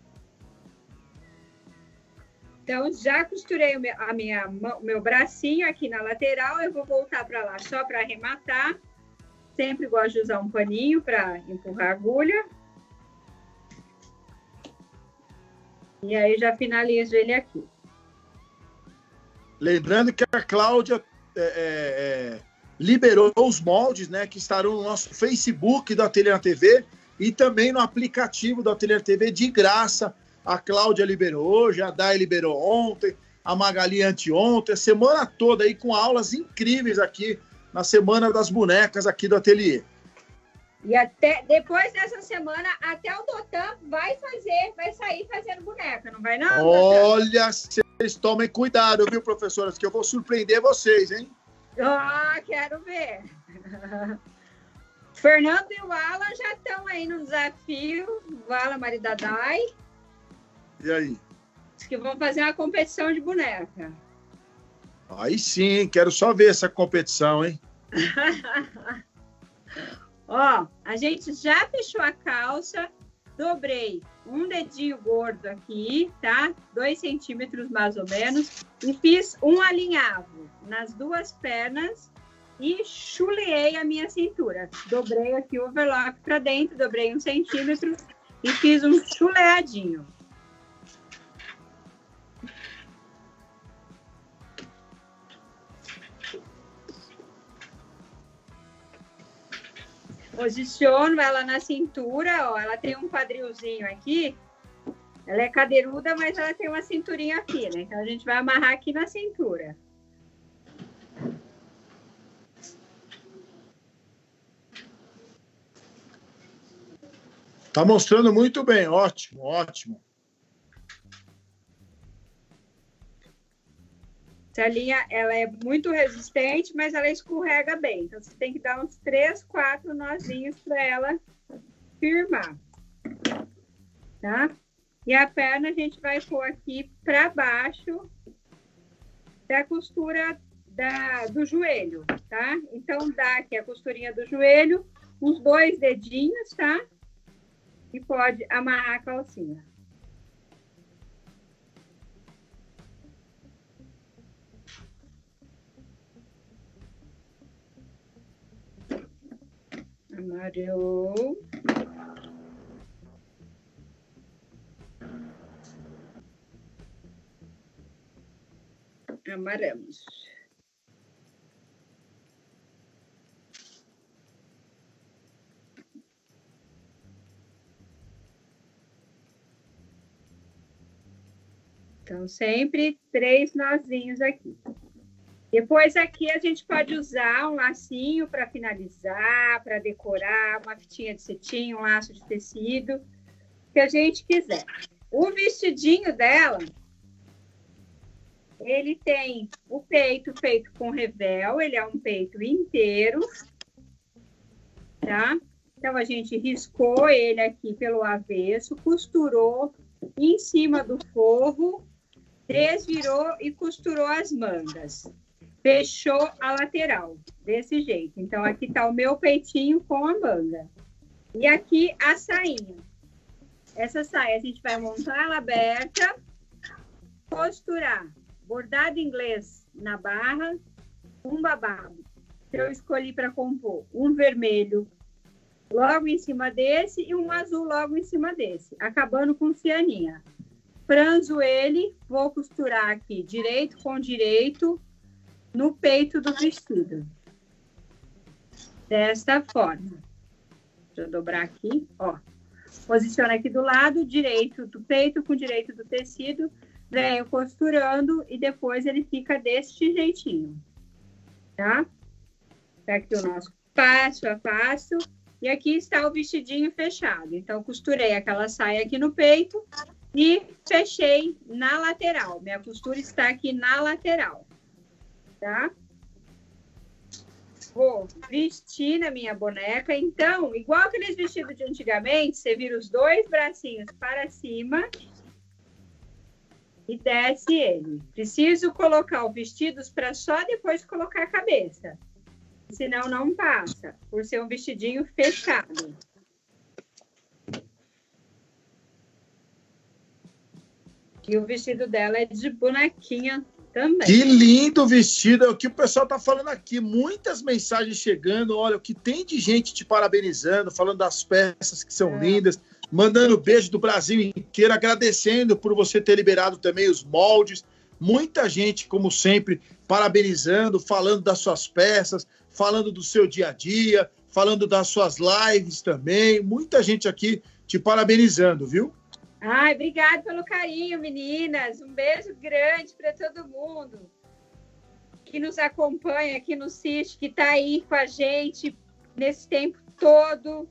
S2: Então, já costurei o meu, a minha, o meu bracinho aqui na lateral, eu vou voltar para lá só para arrematar. Sempre gosto de usar um paninho para empurrar a agulha. E aí, já finalizo ele aqui.
S1: Lembrando que a Cláudia... É, é, é... liberou os moldes, né, que estarão no nosso Facebook do Ateliê na T V e também no aplicativo do Ateliê na T V de graça. A Cláudia liberou hoje, a Dai liberou ontem, a Magali anteontem, a semana toda aí com aulas incríveis aqui na Semana das Bonecas aqui do Ateliê.
S2: E até depois dessa semana, até o Dotan vai fazer, vai sair fazendo boneca, não vai não?
S1: Olha, vocês tomem cuidado, viu, professoras, que eu vou surpreender vocês, hein?
S2: Ah, quero ver. Fernando e o Alan já estão aí no desafio. O Alan, marido da Dai.
S1: E aí?
S2: Diz que vão fazer uma competição de boneca.
S1: Aí sim, quero só ver essa competição, hein?
S2: Ó, a gente já fechou a calça. Dobrei um dedinho gordo aqui, tá? Dois centímetros mais ou menos. E fiz um alinhavo nas duas pernas e chuleei a minha cintura. Dobrei aqui o overlock para dentro, dobrei um centímetro e fiz um chuleadinho. Posiciono ela na cintura, ó, ela tem um quadrilzinho aqui, ela é cadeiruda, mas ela tem uma cinturinha aqui, né? Então a gente vai amarrar aqui na cintura.
S1: Tá mostrando muito bem, ótimo, ótimo.
S2: Essa linha, ela é muito resistente, mas ela escorrega bem. Então, você tem que dar uns três, quatro nozinhos para ela firmar. Tá? E a perna a gente vai pôr aqui para baixo da costura da, do joelho, tá? Então, dá aqui a costurinha do joelho, uns dois dedinhos, tá? E pode amarrar a calcinha. Amarrou. Amarramos. Então, sempre três nozinhos aqui. Depois aqui a gente pode usar um lacinho para finalizar, para decorar, uma fitinha de cetim, um laço de tecido, que a gente quiser. O vestidinho dela, ele tem o peito feito com revel, ele é um peito inteiro, tá? Então, a gente riscou ele aqui pelo avesso, costurou em cima do forro, desvirou e costurou as mangas. Fechou a lateral, desse jeito. Então, aqui tá o meu peitinho com a manga. E aqui a sainha. Essa saia a gente vai montar ela aberta, costurar, bordado inglês na barra, um babado. Eu escolhi para compor um vermelho logo em cima desse e um azul logo em cima desse, acabando com cianinha. Franzo ele, vou costurar aqui direito com direito, no peito do vestido. Desta forma. Deixa eu dobrar aqui, ó. Posiciona aqui do lado direito do peito com direito do tecido. Venho costurando e depois ele fica deste jeitinho. Tá? Tá aqui o nosso passo a passo. E aqui está o vestidinho fechado. Então, costurei aquela saia aqui no peito e fechei na lateral. Minha costura está aqui na lateral, tá? Vou vestir na minha boneca. Então, igual aqueles vestidos de antigamente, você vira os dois bracinhos para cima e desce ele. Preciso colocar os vestidos para só depois colocar a cabeça. Senão não passa, por ser um vestidinho fechado. E o vestido dela é de bonequinha também.
S1: Que lindo vestido, é o que o pessoal tá falando aqui. Muitas mensagens chegando, olha, o que tem de gente te parabenizando, falando das peças que são é. lindas, mandando beijo do Brasil inteiro, agradecendo por você ter liberado também os moldes. Muita gente, como sempre, parabenizando, falando das suas peças, falando do seu dia a dia, falando das suas lives também. Muita gente aqui te parabenizando, viu?
S2: Ai, obrigada pelo carinho, meninas. Um beijo grande para todo mundo que nos acompanha aqui no sítio, que está aí com a gente nesse tempo todo.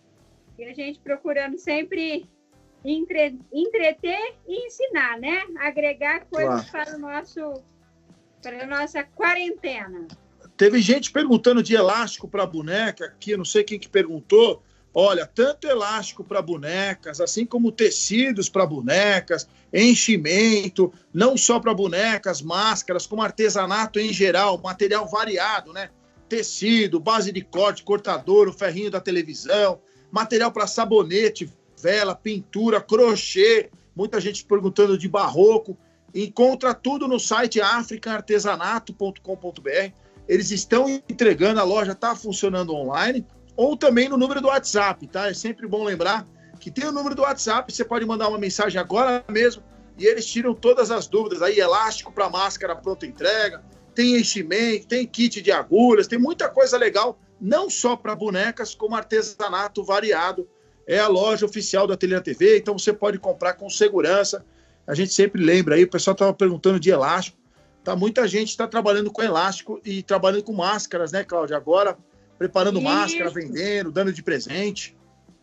S2: E a gente procurando sempre entre, entreter e ensinar, né? Agregar coisas claro. para o nosso, para a nossa quarentena.
S1: Teve gente perguntando de elástico para boneca aqui, eu não sei quem que perguntou. Olha, tanto elástico para bonecas, assim como tecidos para bonecas, enchimento, não só para bonecas, máscaras, como artesanato em geral, material variado, né? Tecido, base de corte, cortador, o ferrinho da televisão, material para sabonete, vela, pintura, crochê, muita gente perguntando de barroco. Encontra tudo no site african artesanato ponto com ponto b r. Eles estão entregando, a loja está funcionando online, ou também no número do WhatsApp, tá? É sempre bom lembrar que tem o número do WhatsApp, você pode mandar uma mensagem agora mesmo e eles tiram todas as dúvidas. Aí, elástico para máscara pronta entrega, tem enchimento, tem kit de agulhas, tem muita coisa legal, não só para bonecas, como artesanato variado. É a loja oficial da Ateliê T V, então você pode comprar com segurança. A gente sempre lembra aí, o pessoal estava perguntando de elástico. Tá, muita gente está trabalhando com elástico e trabalhando com máscaras, né, Cláudia? Agora, preparando Isso. máscara, vendendo, dando de presente.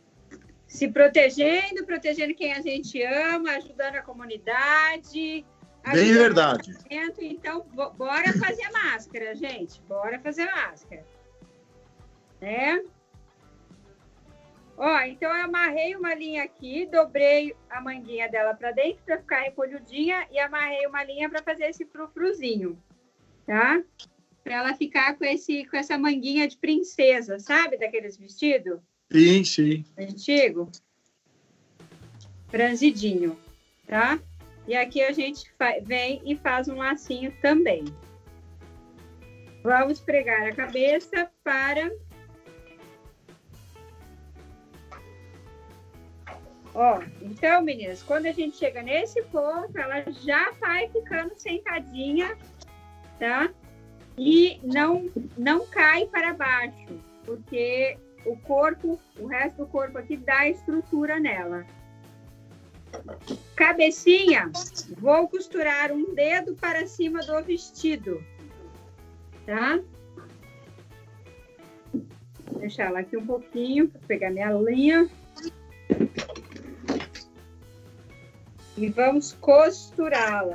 S2: Se protegendo, protegendo quem a gente ama, ajudando a comunidade.
S1: Bem verdade.
S2: Então, bora fazer máscara, gente. Bora fazer máscara. Né? Ó, então eu amarrei uma linha aqui, dobrei a manguinha dela para dentro para ficar recolhidinha e amarrei uma linha para fazer esse frufruzinho, tá? Para ela ficar com, esse, com essa manguinha de princesa, sabe? Daqueles vestidos?
S1: Sim, sim.
S2: Antigo. Franzidinho, tá? E aqui a gente vem e faz um lacinho também. Vamos pregar a cabeça para... Ó, então, meninas, quando a gente chega nesse ponto, ela já vai ficando sentadinha, tá? E não, não cai para baixo, porque o corpo, o resto do corpo aqui dá estrutura nela. Cabecinha, vou costurar um dedo para cima do vestido, tá? Vou deixar ela aqui um pouquinho, para pegar minha linha. E vamos costurá-la.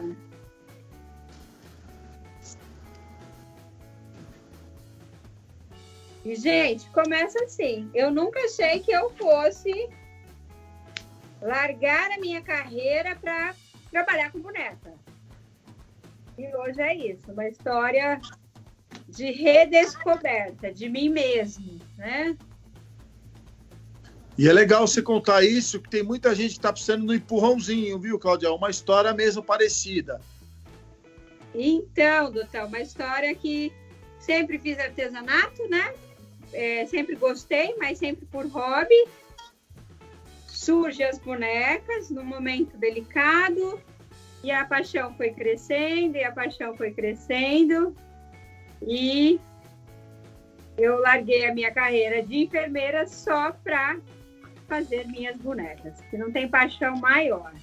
S2: E, gente, começa assim. Eu nunca achei que eu fosse largar a minha carreira para trabalhar com boneca. E hoje é isso, uma história de redescoberta de mim mesmo, né?
S1: E é legal você contar isso, que tem muita gente que está precisando do empurrãozinho, viu, Cláudia? Uma história mesmo parecida.
S2: Então, doutor, uma história que sempre fiz artesanato, né? É, sempre gostei, mas sempre por hobby. Surge as bonecas num momento delicado e a paixão foi crescendo, e a paixão foi crescendo. E eu larguei a minha carreira de enfermeira só para fazer minhas bonecas, que não tem paixão maior.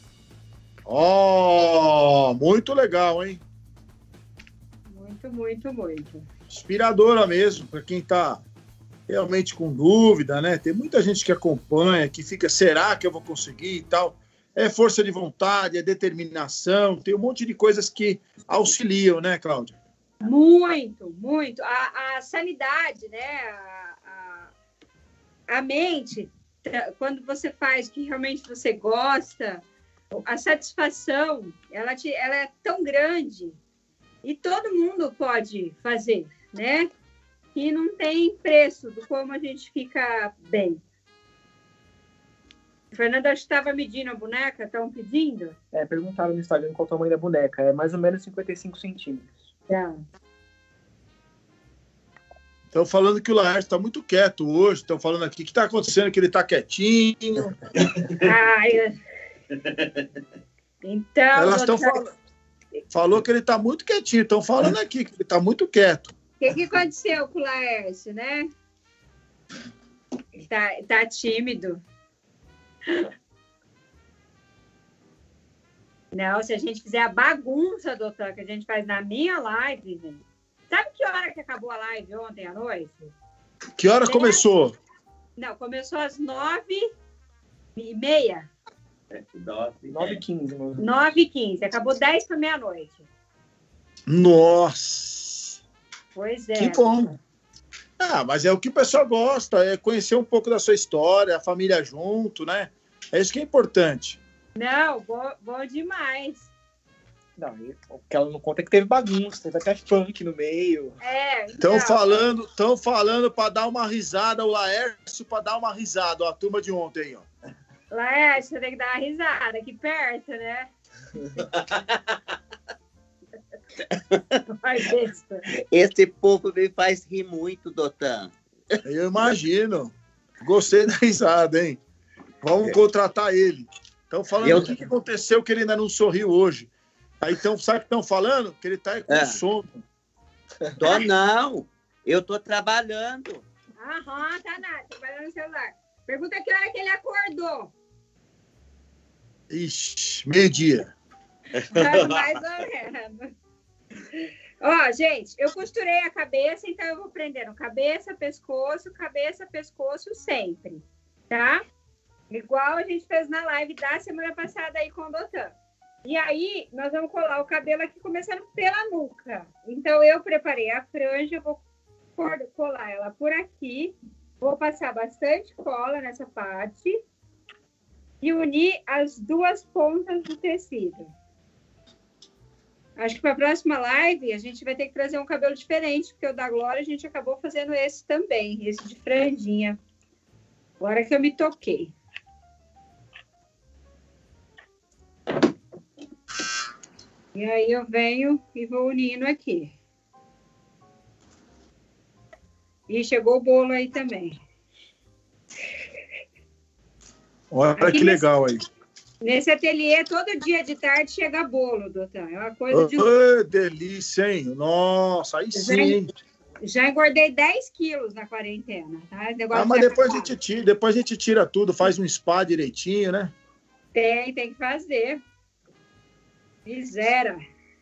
S1: Oh, muito legal, hein?
S2: Muito, muito, muito.
S1: Inspiradora mesmo, para quem está realmente com dúvida, né? Tem muita gente que acompanha, que fica, será que eu vou conseguir e tal? É força de vontade, é determinação, tem um monte de coisas que auxiliam, né, Cláudia?
S2: Muito, muito. A, a sanidade, né? A, a, a mente, quando você faz o que realmente você gosta, a satisfação, ela, te, ela é tão grande e todo mundo pode fazer, né? E não tem preço do como a gente fica bem. A Fernanda estava medindo a boneca, estão pedindo?
S3: É, perguntaram no Instagram qual o tamanho da boneca. É mais ou menos cinquenta e cinco centímetros.
S2: Tá.
S1: Estão falando que o Laércio está muito quieto hoje. Estão falando aqui que está acontecendo, que ele está quietinho.
S2: Ai, então,
S1: Elas estão
S2: doutor...
S1: falando. Falou que ele está muito quietinho. Estão falando aqui que ele está muito quieto.
S2: O que, que aconteceu com o Laércio, né? Ele tá, tá tímido. Não, se a gente fizer a bagunça, doutor, que a gente faz na minha live, gente. Sabe que hora que acabou a live ontem à noite?
S1: Que hora começou?
S2: Não, começou às nove e meia.
S3: nove e quinze.
S2: nove e quinze. Acabou dez para meia-noite.
S1: Nossa!
S2: Pois é.
S1: Que bom. Ah, mas é o que o pessoal gosta, é conhecer um pouco da sua história, a família junto, né? É isso que é importante.
S2: Não, bom, bom demais.
S3: Não, o que ela não conta é que teve bagunça, teve até funk no meio.
S2: É,
S1: Estão
S2: então,
S1: falando, estão falando para dar uma risada, o Laércio para dar uma risada, ó, a turma de ontem aí, ó.
S2: Laércio, você tem que dar uma risada aqui perto, né? Vai, besta.
S4: Esse povo me faz rir muito, Dotan.
S1: Eu imagino. Gostei da risada, hein? Vamos contratar ele. Estão falando
S4: Eu-
S1: o que que aconteceu que ele ainda não sorriu hoje. Aí então, sabe o que estão falando? Que ele está com
S4: É.
S1: sono.
S4: Tô não. Eu tô trabalhando.
S2: Aham, tá nada, trabalhando no celular. Pergunta que hora que ele acordou.
S1: Ixi, meio-dia.
S2: Mais ou menos. Ó, gente, eu costurei a cabeça, então eu vou prendendo cabeça, pescoço, cabeça, pescoço sempre, tá? Igual a gente fez na live da semana passada aí com o Dotan. E aí, nós vamos colar o cabelo aqui começando pela nuca. Então, eu preparei a franja, vou cor- colar ela por aqui, vou passar bastante cola nessa parte e unir as duas pontas do tecido. Acho que para a próxima live a gente vai ter que trazer um cabelo diferente, porque o da Glória a gente acabou fazendo esse também, esse de franjinha. Agora que eu me toquei. E aí eu venho e vou unindo aqui. E chegou o bolo aí também.
S1: Olha
S2: Aqui
S1: que
S2: nesse-
S1: legal aí.
S2: Nesse ateliê, todo dia de tarde chega bolo, doutor. É uma coisa de...
S1: Ô, delícia, hein? Nossa, aí sim, hein?
S2: Já engordei dez quilos na quarentena, tá? Esse negócio
S1: Ah, mas
S2: de
S1: depois a,
S2: acabar.
S1: gente tira, depois a gente tira tudo, faz um spa direitinho, né?
S2: Tem, tem que fazer. E zera.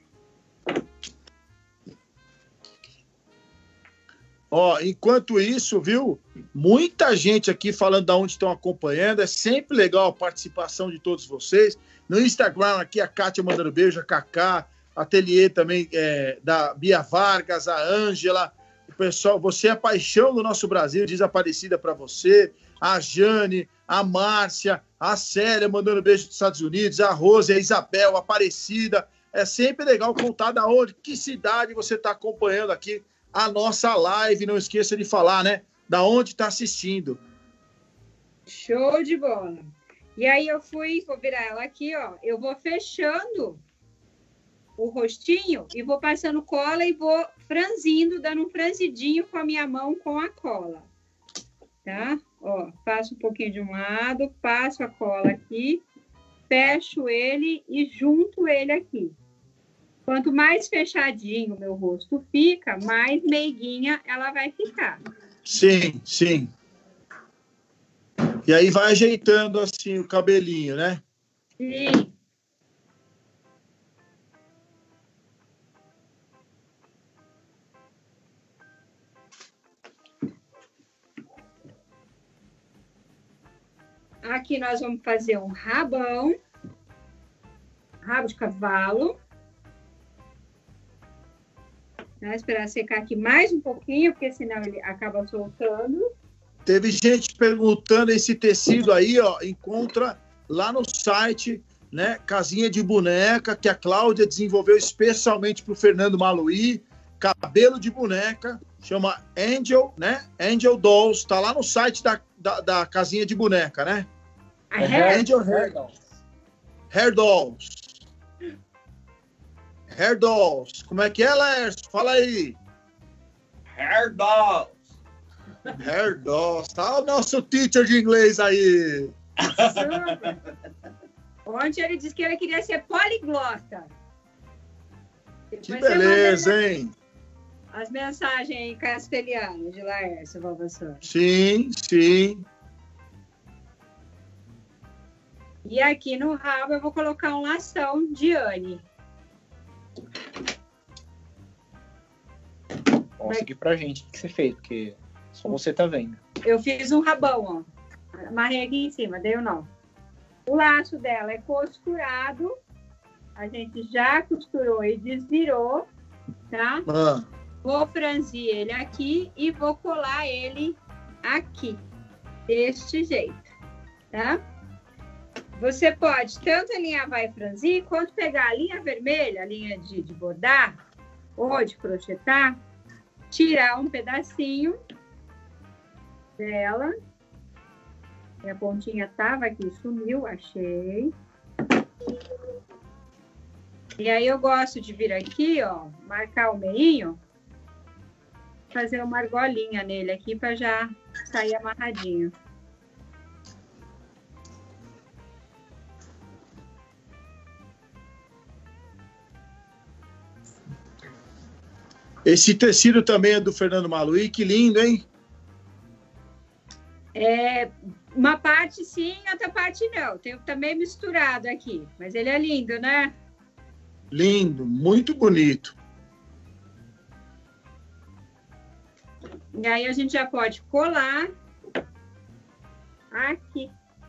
S1: Ó, enquanto isso, viu? Muita gente aqui falando da onde estão acompanhando. É sempre legal a participação de todos vocês. No Instagram, aqui a Kátia mandando beijo, a Cacá, ateliê também é, da Bia Vargas, a Ângela. O pessoal, você é a paixão do nosso Brasil, diz Aparecida para você. A Jane, a Márcia, a Célia mandando beijo dos Estados Unidos, a Rose, a Isabel, a Aparecida. É sempre legal contar da onde, que cidade você está acompanhando aqui a nossa live. Não esqueça de falar, né? Da onde está assistindo.
S2: Show de bola. E aí eu fui, vou virar ela aqui, ó. Eu vou fechando o rostinho e vou passando cola e vou franzindo, dando um franzidinho com a minha mão com a cola. Tá? Ó, passo um pouquinho de um lado, passo a cola aqui, fecho ele e junto ele aqui. Quanto mais fechadinho o meu rosto fica, mais meiguinha ela vai ficar.
S1: Sim, sim. E aí vai ajeitando assim o cabelinho, né?
S2: Sim. Aqui nós vamos fazer um rabão. Rabo de cavalo. Vou esperar secar aqui mais um pouquinho, porque senão ele acaba soltando.
S1: Teve gente perguntando esse tecido aí, ó, encontra lá no site, né, Casinha de Boneca, que a Cláudia desenvolveu especialmente para o Fernando Maluí, cabelo de boneca, chama Angel, né, Angel Dolls, tá lá no site da, da, da Casinha de Boneca, né?
S2: A hair,
S1: Angel Hair Dolls. Hair Dolls. Hair Dolls. Como é que é, Laércio? Fala aí.
S4: Hair Dolls.
S1: Hair Dolls. Tá o nosso teacher de inglês aí.
S2: Ontem ele disse que ele queria ser poliglota.
S1: Que
S2: Depois
S1: beleza, hein?
S2: As mensagens em castelhano de Laércio, professor.
S1: Sim, sim.
S2: E aqui no rabo eu vou colocar um lação de Anne.
S3: Mostra aqui pra gente o que você fez, porque só você tá vendo.
S2: Eu fiz um rabão, ó. Amarrei aqui em cima, deu não. O laço dela é costurado. A gente já costurou e desvirou, tá?
S1: Ah.
S2: Vou franzir ele aqui e vou colar ele aqui, deste jeito, tá? Você pode tanto alinhavar e franzir, quanto pegar a linha vermelha, a linha de, de bordar, ou de crochetar, tirar um pedacinho dela. E a pontinha tava aqui, sumiu, achei. E aí eu gosto de vir aqui, ó, marcar o meinho, fazer uma argolinha nele aqui para já sair amarradinho.
S1: Esse tecido também é do Fernando Maluí, que lindo, hein?
S2: É, uma parte sim, outra parte não. Tem também misturado aqui, mas ele é lindo, né?
S1: Lindo, muito bonito.
S2: E aí a gente já pode colar aqui.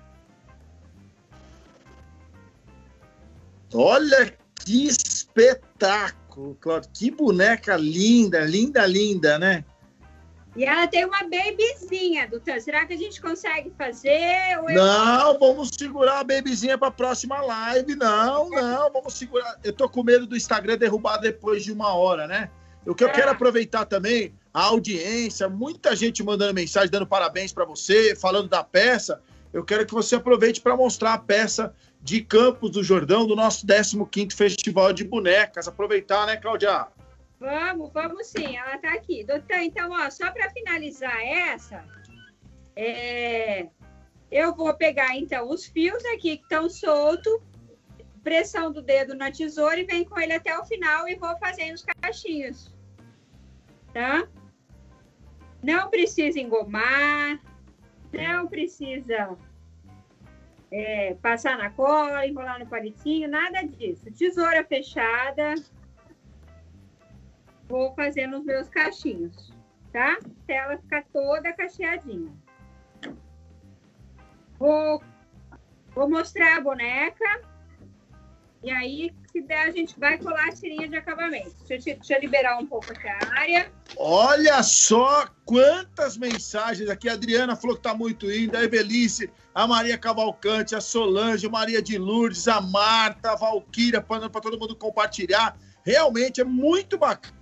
S1: Olha que espetáculo, Cláudio. Que boneca linda, linda, linda, né?
S2: E ela tem uma babyzinha, doutor. Será que a gente consegue fazer? Ou eu...
S1: Não, vamos segurar a babyzinha para a próxima live. Não, não, vamos segurar. Eu tô com medo do Instagram derrubar depois de uma hora, né? O que eu
S2: É.
S1: quero aproveitar também, a audiência, muita gente mandando mensagem, dando parabéns para você, falando da peça. Eu quero que você aproveite para mostrar a peça de Campos do Jordão, do nosso décimo quinto Festival de Bonecas. Aproveitar, né, Cláudia?
S2: Vamos, vamos sim, ela tá aqui. Doutor, então, ó, só para finalizar essa, é... eu vou pegar, então, os fios aqui que estão soltos, pressão do dedo na tesoura e vem com ele até o final e vou fazendo os cachinhos, tá? Não precisa engomar, não precisa é, passar na cola, enrolar no palitinho, nada disso. Tesoura fechada. Vou fazendo os meus cachinhos, tá? Até ela ficar toda cacheadinha. Vou, vou mostrar a boneca. E aí, se der, a gente vai colar a tirinha de acabamento. Deixa eu, deixa eu liberar um pouco essa área.
S1: Olha só quantas mensagens aqui. A Adriana falou que tá muito linda. A Evelice, a Maria Cavalcante, a Solange, a Maria de Lourdes, a Marta, a Valquíria, para todo mundo compartilhar. Realmente é muito bacana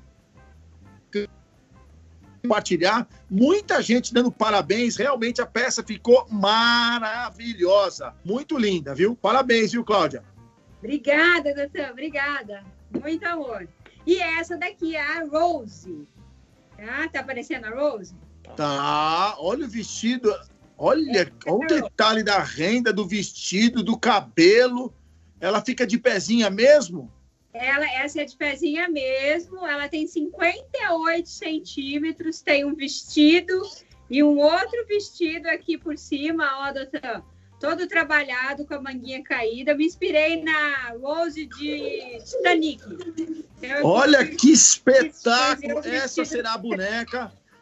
S1: compartilhar. Muita gente dando parabéns. Realmente a peça ficou maravilhosa. Muito linda, viu? Parabéns, viu, Cláudia?
S2: Obrigada, doutor. Obrigada. Muito amor. E essa daqui é a Rose. Tá? Tá aparecendo a Rose?
S1: Tá. Olha o vestido. Olha, olha o detalhe da renda, do vestido, do cabelo. Ela fica de pezinha mesmo?
S2: Ela, essa é de pezinha mesmo. Ela tem cinquenta e oito centímetros. Tem um vestido e um outro vestido aqui por cima, ó, doutor. Todo trabalhado com a manguinha caída. Me inspirei na Rose de Titanic. Eu
S1: Olha
S2: fiz,
S1: que espetáculo!
S2: fiz
S1: Essa será a boneca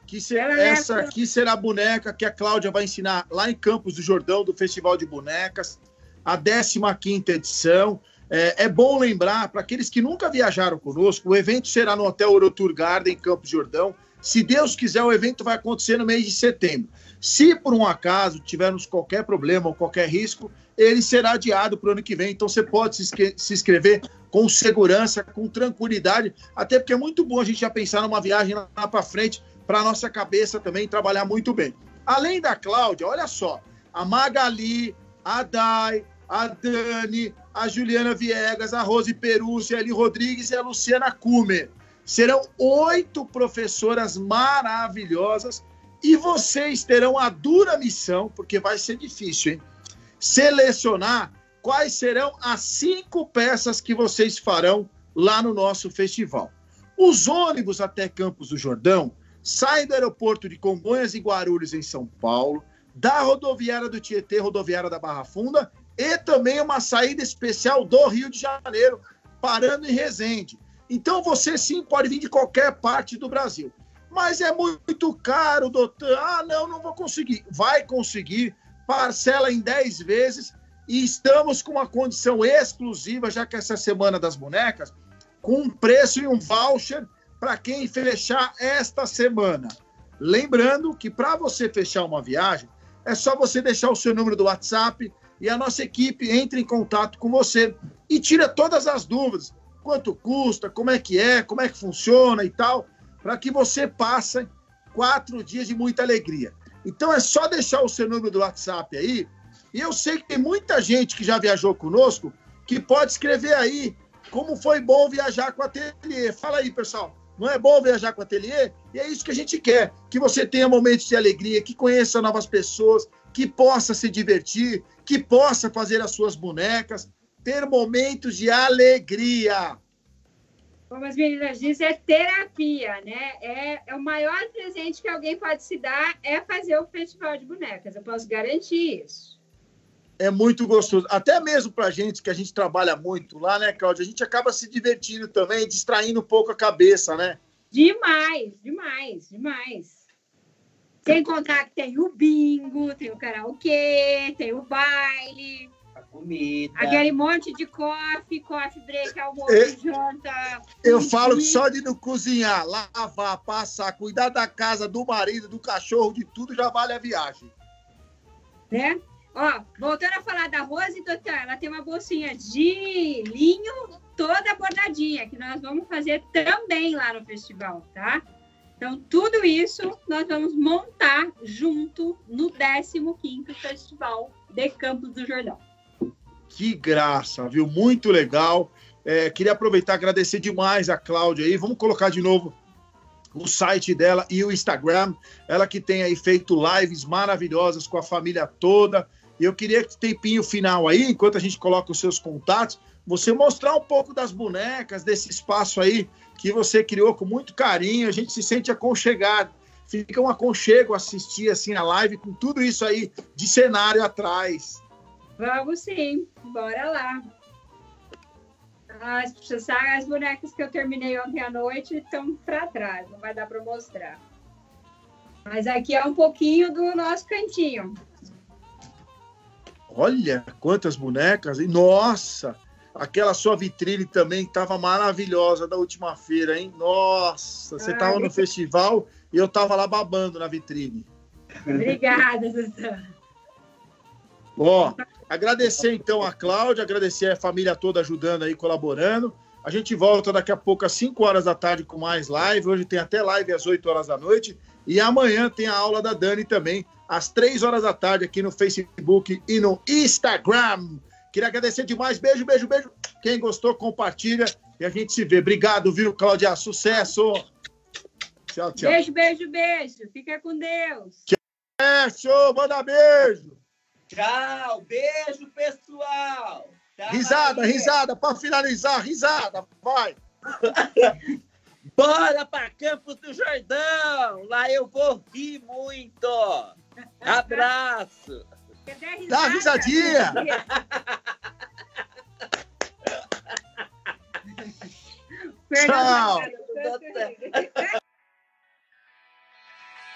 S1: Que se, essa aqui será a boneca que a Cláudia vai ensinar lá em Campos do Jordão, do Festival de Bonecas, a décima quinta edição. É, é bom lembrar, para aqueles que nunca viajaram conosco, o evento será no Hotel Eurotour Garden, em Campos do Jordão. Se Deus quiser, o evento vai acontecer no mês de setembro. Se por um acaso tivermos qualquer problema ou qualquer risco, ele será adiado para o ano que vem. Então você pode se, se inscrever com segurança, com tranquilidade, até porque é muito bom a gente já pensar numa viagem lá para frente, para a nossa cabeça também trabalhar muito bem. Além da Cláudia, olha só, a Magali, a Dai, a Dani, a Juliana Viegas, a Rose Perúcia, a Eli Rodrigues e a Luciana Kumer. Serão oito professoras maravilhosas e vocês terão a dura missão, porque vai ser difícil, hein? Selecionar quais serão as cinco peças que vocês farão lá no nosso festival. Os ônibus até Campos do Jordão saem do aeroporto de Congonhas e Guarulhos, em São Paulo, da rodoviária do Tietê, rodoviária da Barra Funda, e também uma saída especial do Rio de Janeiro, parando em Resende. Então você sim pode vir de qualquer parte do Brasil. Mas é muito caro, doutor. Ah, não, não vou conseguir. Vai conseguir, parcela em dez vezes, e estamos com uma condição exclusiva, já que essa é a Semana das Bonecas, com um preço e um voucher para quem fechar esta semana. Lembrando que para você fechar uma viagem, é só você deixar o seu número do WhatsApp e a nossa equipe entra em contato com você e tira todas as dúvidas. Quanto custa, como é que é, como é que funciona e tal, para que você passe quatro dias de muita alegria. Então é só deixar o seu número do WhatsApp aí, e eu sei que tem muita gente que já viajou conosco, que pode escrever aí como foi bom viajar com a Ateliê. Fala aí, pessoal, não é bom viajar com a Ateliê? E é isso que a gente quer, que você tenha momentos de alegria, que conheça novas pessoas, que possa se divertir, que possa fazer as suas bonecas, ter momentos de alegria.
S2: Como as meninas dizem, é terapia, né? É, é o maior presente que alguém pode se dar é fazer o Festival de Bonecas. Eu posso garantir isso.
S1: É muito gostoso. Até mesmo para a gente, que a gente trabalha muito lá, né, Cláudia? A gente acaba se divertindo também, distraindo um pouco a cabeça, né?
S2: Demais, demais, demais. Sem contar que tem o bingo, tem o karaokê, tem o baile...
S4: Comida.
S2: Aquele monte de coffee, coffee break, almoço,
S1: é,
S2: janta.
S1: Eu falo que só de não cozinhar, lavar, passar, cuidar da casa, do marido, do cachorro, de tudo, já vale a viagem.
S2: Né? Ó, voltando a falar da Rose, doutor, ela tem uma bolsinha de linho toda bordadinha, que nós vamos fazer também lá no festival, tá? Então, tudo isso nós vamos montar junto no décimo quinto Festival de Campos do Jordão.
S1: Que graça, viu? Muito legal. É, queria aproveitar e agradecer demais a Cláudia aí. Vamos colocar de novo o site dela e o Instagram. Ela que tem aí feito lives maravilhosas com a família toda. E eu queria que tempinho final aí, enquanto a gente coloca os seus contatos, você mostrar um pouco das bonecas, desse espaço aí que você criou com muito carinho. A gente se sente aconchegado. Fica um aconchego assistir assim a live com tudo isso aí de cenário atrás.
S2: Vamos sim, bora lá. As, as bonecas que eu terminei ontem à noite estão para trás, não vai dar para mostrar. Mas aqui é um pouquinho do nosso cantinho.
S1: Olha quantas bonecas! E nossa, aquela sua vitrine também estava maravilhosa da última feira, hein? Nossa, você estava no festival e eu estava lá babando na vitrine.
S2: Obrigada, Susana.
S1: Ó, agradecer então a Cláudia, agradecer a família toda ajudando aí, colaborando. A gente volta daqui a pouco às cinco horas da tarde com mais live. Hoje tem até live às oito horas da noite. E amanhã tem a aula da Dani também, às três horas da tarde, aqui no Facebook e no Instagram. Queria agradecer demais. Beijo, beijo, beijo. Quem gostou, compartilha e a gente se vê. Obrigado, viu, Cláudia? Sucesso! Tchau, tchau.
S2: Beijo, beijo, beijo. Fica com Deus.
S1: Tchau, show. Manda beijo.
S4: Tchau, beijo, pessoal. Tchau,
S1: risada,
S4: Maria.
S1: risada, para finalizar, risada, vai.
S4: Bora para Campos do Jordão, lá eu vou rir muito. Abraço.
S1: Dá risadinha. Tchau.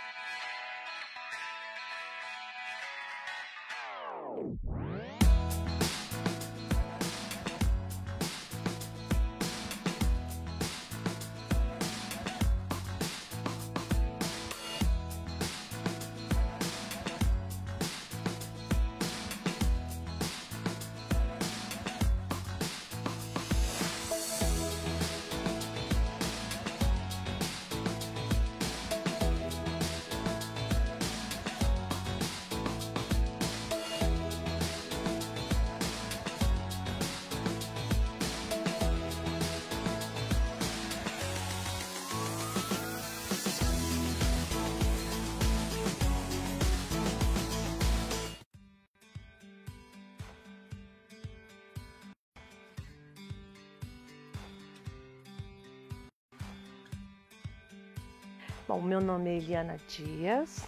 S5: Bom, meu nome é Eliana Dias,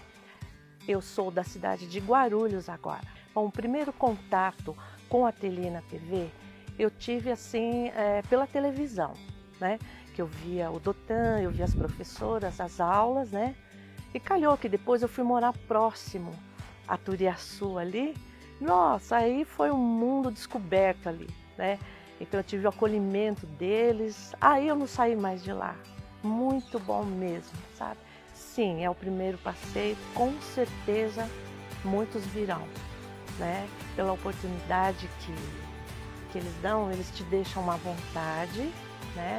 S5: eu sou da cidade de Guarulhos agora. Bom, o primeiro contato com o ateliê na T V eu tive assim é, pela televisão, né? Que eu via o Dotan, eu via as professoras, as aulas, né? E calhou que depois eu fui morar próximo a Turiaçu ali. Nossa, aí foi um mundo descoberto ali, né? Então eu tive o acolhimento deles, aí eu não saí mais de lá. Muito bom mesmo, sabe? Sim, é o primeiro passeio, com certeza muitos virão, né? Pela oportunidade que, que eles dão, eles te deixam à vontade, né?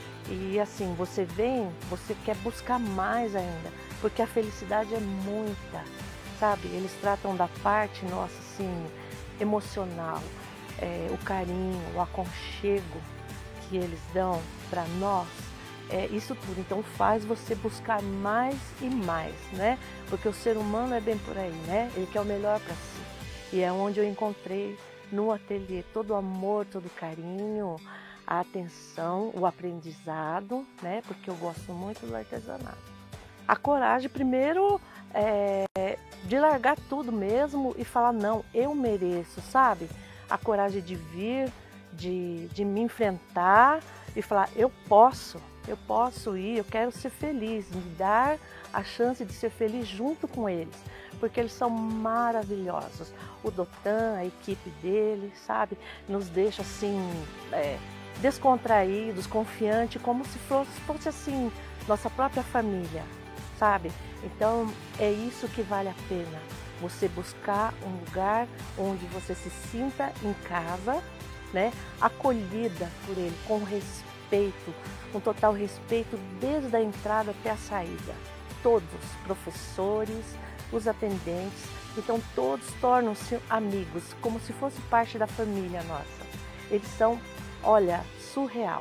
S5: E assim, você vem, você quer buscar mais ainda, porque a felicidade é muita, sabe? Eles tratam da parte nossa, assim, emocional, é, o carinho, o aconchego que eles dão para nós. É isso tudo, então faz você buscar mais e mais, né? Porque o ser humano é bem por aí, né? Ele quer o melhor para si. E é onde eu encontrei no ateliê todo o amor, todo o carinho, a atenção, o aprendizado, né? Porque eu gosto muito do artesanato. A coragem, primeiro, é, de largar tudo mesmo e falar, não, eu mereço, sabe? A coragem de vir, de, de me enfrentar e falar, eu posso. Eu posso ir, eu quero ser feliz, me dar a chance de ser feliz junto com eles, porque eles são maravilhosos. O Dotan, a equipe dele, sabe, nos deixa assim, é, descontraídos, confiantes, como se fosse, fosse assim, nossa própria família, sabe? Então é isso que vale a pena, você buscar um lugar onde você se sinta em casa, né, acolhida por ele, com respeito. Respeito, um total respeito desde a entrada até a saída. Todos, professores, os atendentes, então todos tornam-se amigos, como se fosse parte da família nossa. Eles são, olha, surreal.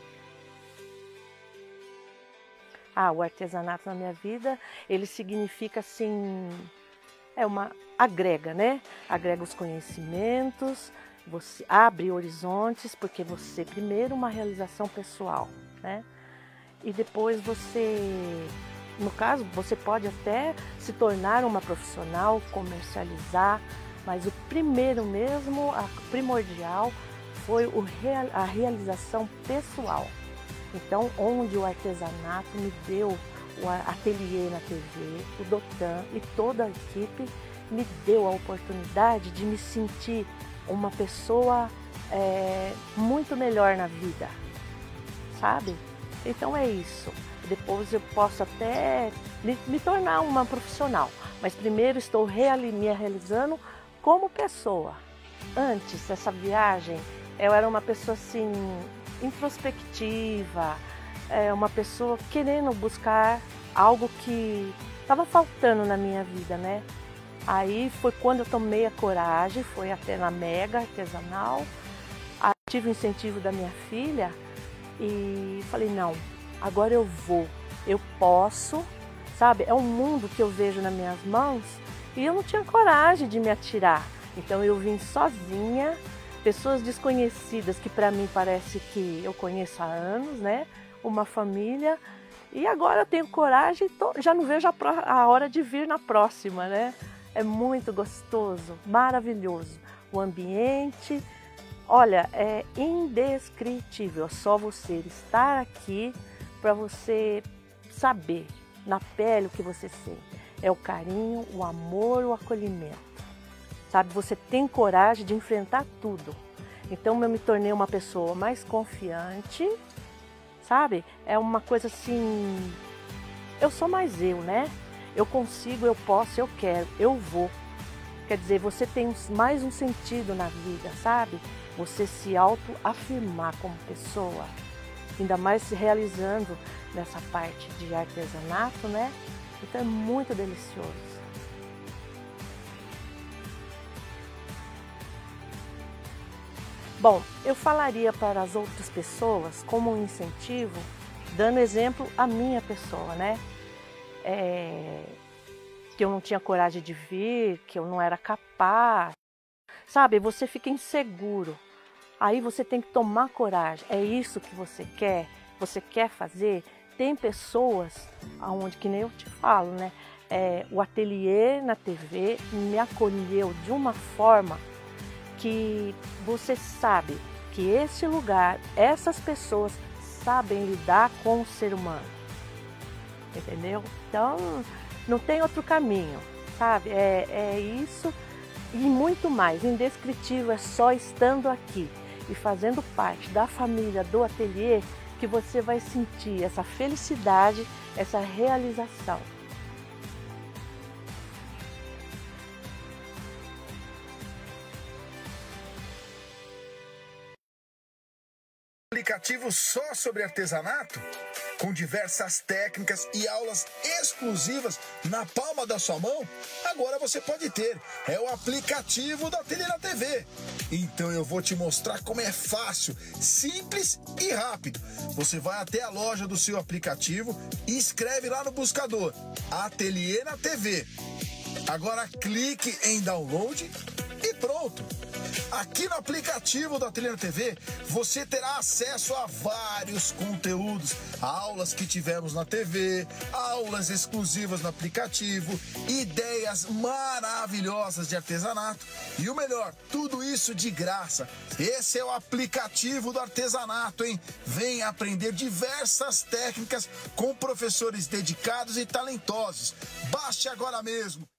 S5: Ah, o artesanato na minha vida, ele significa assim, é uma, agrega, né? Agrega os conhecimentos, você abre horizontes, porque você, primeiro, uma realização pessoal, né? E depois você, no caso, você pode até se tornar uma profissional, comercializar, mas o primeiro mesmo, a primordial, foi o, a realização pessoal. Então, onde o artesanato me deu, o ateliê na T V, o Dotan e toda a equipe me deu a oportunidade de me sentir uma pessoa é, muito melhor na vida, sabe? Então é isso. Depois eu posso até me, me tornar uma profissional, mas primeiro estou reali me realizando como pessoa. Antes dessa viagem, eu era uma pessoa assim, introspectiva, é, uma pessoa querendo buscar algo que estava faltando na minha vida, né? Aí foi quando eu tomei a coragem, foi até na Mega Artesanal, tive o incentivo da minha filha e falei, não, agora eu vou, eu posso, sabe? É um mundo que eu vejo nas minhas mãos e eu não tinha coragem de me atirar. Então eu vim sozinha, pessoas desconhecidas que para mim parece que eu conheço há anos, né? Uma família, e agora eu tenho coragem, tô, já não vejo a, a hora de vir na próxima, né? É muito gostoso, maravilhoso. O ambiente, olha, é indescritível. Só você estar aqui para você saber na pele o que você sente. É o carinho, o amor, o acolhimento. sabe? Você tem coragem de enfrentar tudo. Então eu me tornei uma pessoa mais confiante, sabe? É uma coisa assim, eu sou mais eu, né? Eu consigo, eu posso, eu quero, eu vou. Quer dizer, você tem mais um sentido na vida, sabe? Você se autoafirmar como pessoa, ainda mais se realizando nessa parte de artesanato, né? Então é muito delicioso. Bom, eu falaria para as outras pessoas como um incentivo, dando exemplo à minha pessoa, né? É, que eu não tinha coragem de vir, que eu não era capaz, sabe? Você fica inseguro, aí você tem que tomar coragem. É isso que você quer? Você quer fazer? Tem pessoas, aonde que nem eu te falo, né? É, o ateliê na T V me acolheu de uma forma que você sabe que esse lugar, essas pessoas sabem lidar com o ser humano, entendeu? Então, não tem outro caminho, sabe? É, é isso e muito mais. Indescritível, é só estando aqui e fazendo parte da família do ateliê que você vai sentir essa felicidade, essa realização.
S6: Aplicativo só sobre artesanato, com diversas técnicas e aulas exclusivas na palma da sua mão, agora você pode ter. É o aplicativo da Ateliê na T V. Então eu vou te mostrar como é fácil, simples e rápido. Você vai até a loja do seu aplicativo e escreve lá no buscador Ateliê na T V. Agora clique em download e pronto. Aqui no aplicativo da Ateliê na T V, você terá acesso a vários conteúdos, aulas que tivemos na T V, aulas exclusivas no aplicativo, ideias maravilhosas de artesanato e o melhor, tudo isso de graça. Esse é o aplicativo do artesanato, hein? Vem aprender diversas técnicas com professores dedicados e talentosos. Baixe agora mesmo.